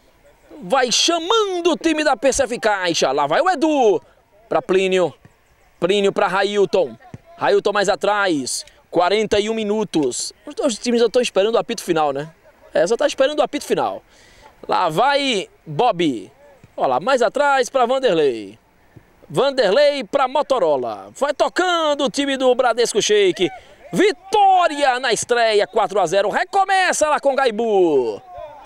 Vai chamando o time da P C F Caixa. Lá vai o Edu para Plínio. Plínio para Railton. Railton mais atrás. quarenta e um minutos. Os dois times já estão esperando o apito final, né? É, só tá esperando o apito final. Lá vai Bob. Olha lá, mais atrás para Vanderlei. Vanderlei para Motorola. Vai tocando o time do Bradesco Sheik. Vitória na estreia, quatro a zero. Recomeça lá com Gaibu.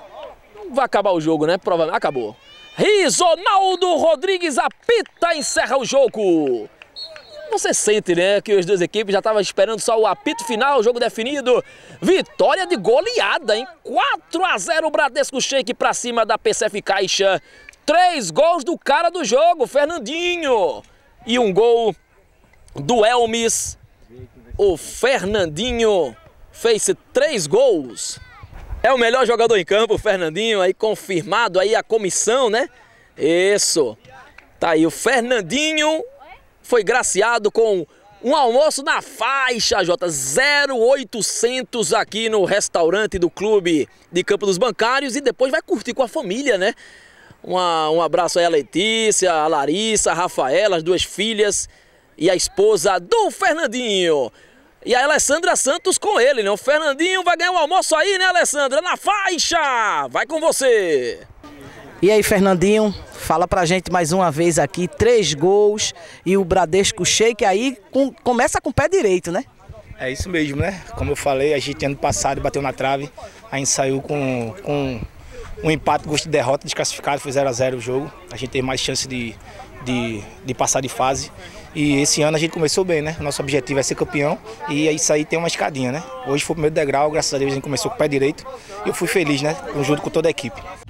Vai acabar o jogo, né? Provavelmente acabou. Risonaldo Rodrigues apita, encerra o jogo. Você sente, né, que as duas equipes já estavam esperando só o apito final, o jogo definido. Vitória de goleada, hein? quatro a zero Bradesco Sheik para cima da P C F Caixa. Três gols do cara do jogo, Fernandinho. E um gol do Elmes. O Fernandinho fez três gols. É o melhor jogador em campo, o Fernandinho, aí confirmado aí a comissão, né? Isso. Tá aí, o Fernandinho foi graciado com um almoço na faixa, Jota, zero oitocentos aqui no restaurante do Clube de Campo dos Bancários e depois vai curtir com a família, né? Uma, um abraço aí a Letícia, a Larissa, a Rafaela, as duas filhas e a esposa do Fernandinho. E a Alessandra Santos com ele, né? O Fernandinho vai ganhar um almoço aí, né, Alessandra? Na faixa! Vai com você! E aí, Fernandinho, fala pra gente mais uma vez aqui, três gols e o Bradesco Sheik aí com, começa com o pé direito, né? É isso mesmo, né? Como eu falei, a gente ano passado bateu na trave, a gente saiu com, com um empate, gosto de derrota, desclassificado, foi zero a zero o jogo. A gente teve mais chance de, de, de passar de fase. E esse ano a gente começou bem, né? Nosso objetivo é ser campeão e isso aí tem uma escadinha, né? Hoje foi o primeiro degrau, graças a Deus a gente começou com o pé direito e eu fui feliz, né? Junto com toda a equipe.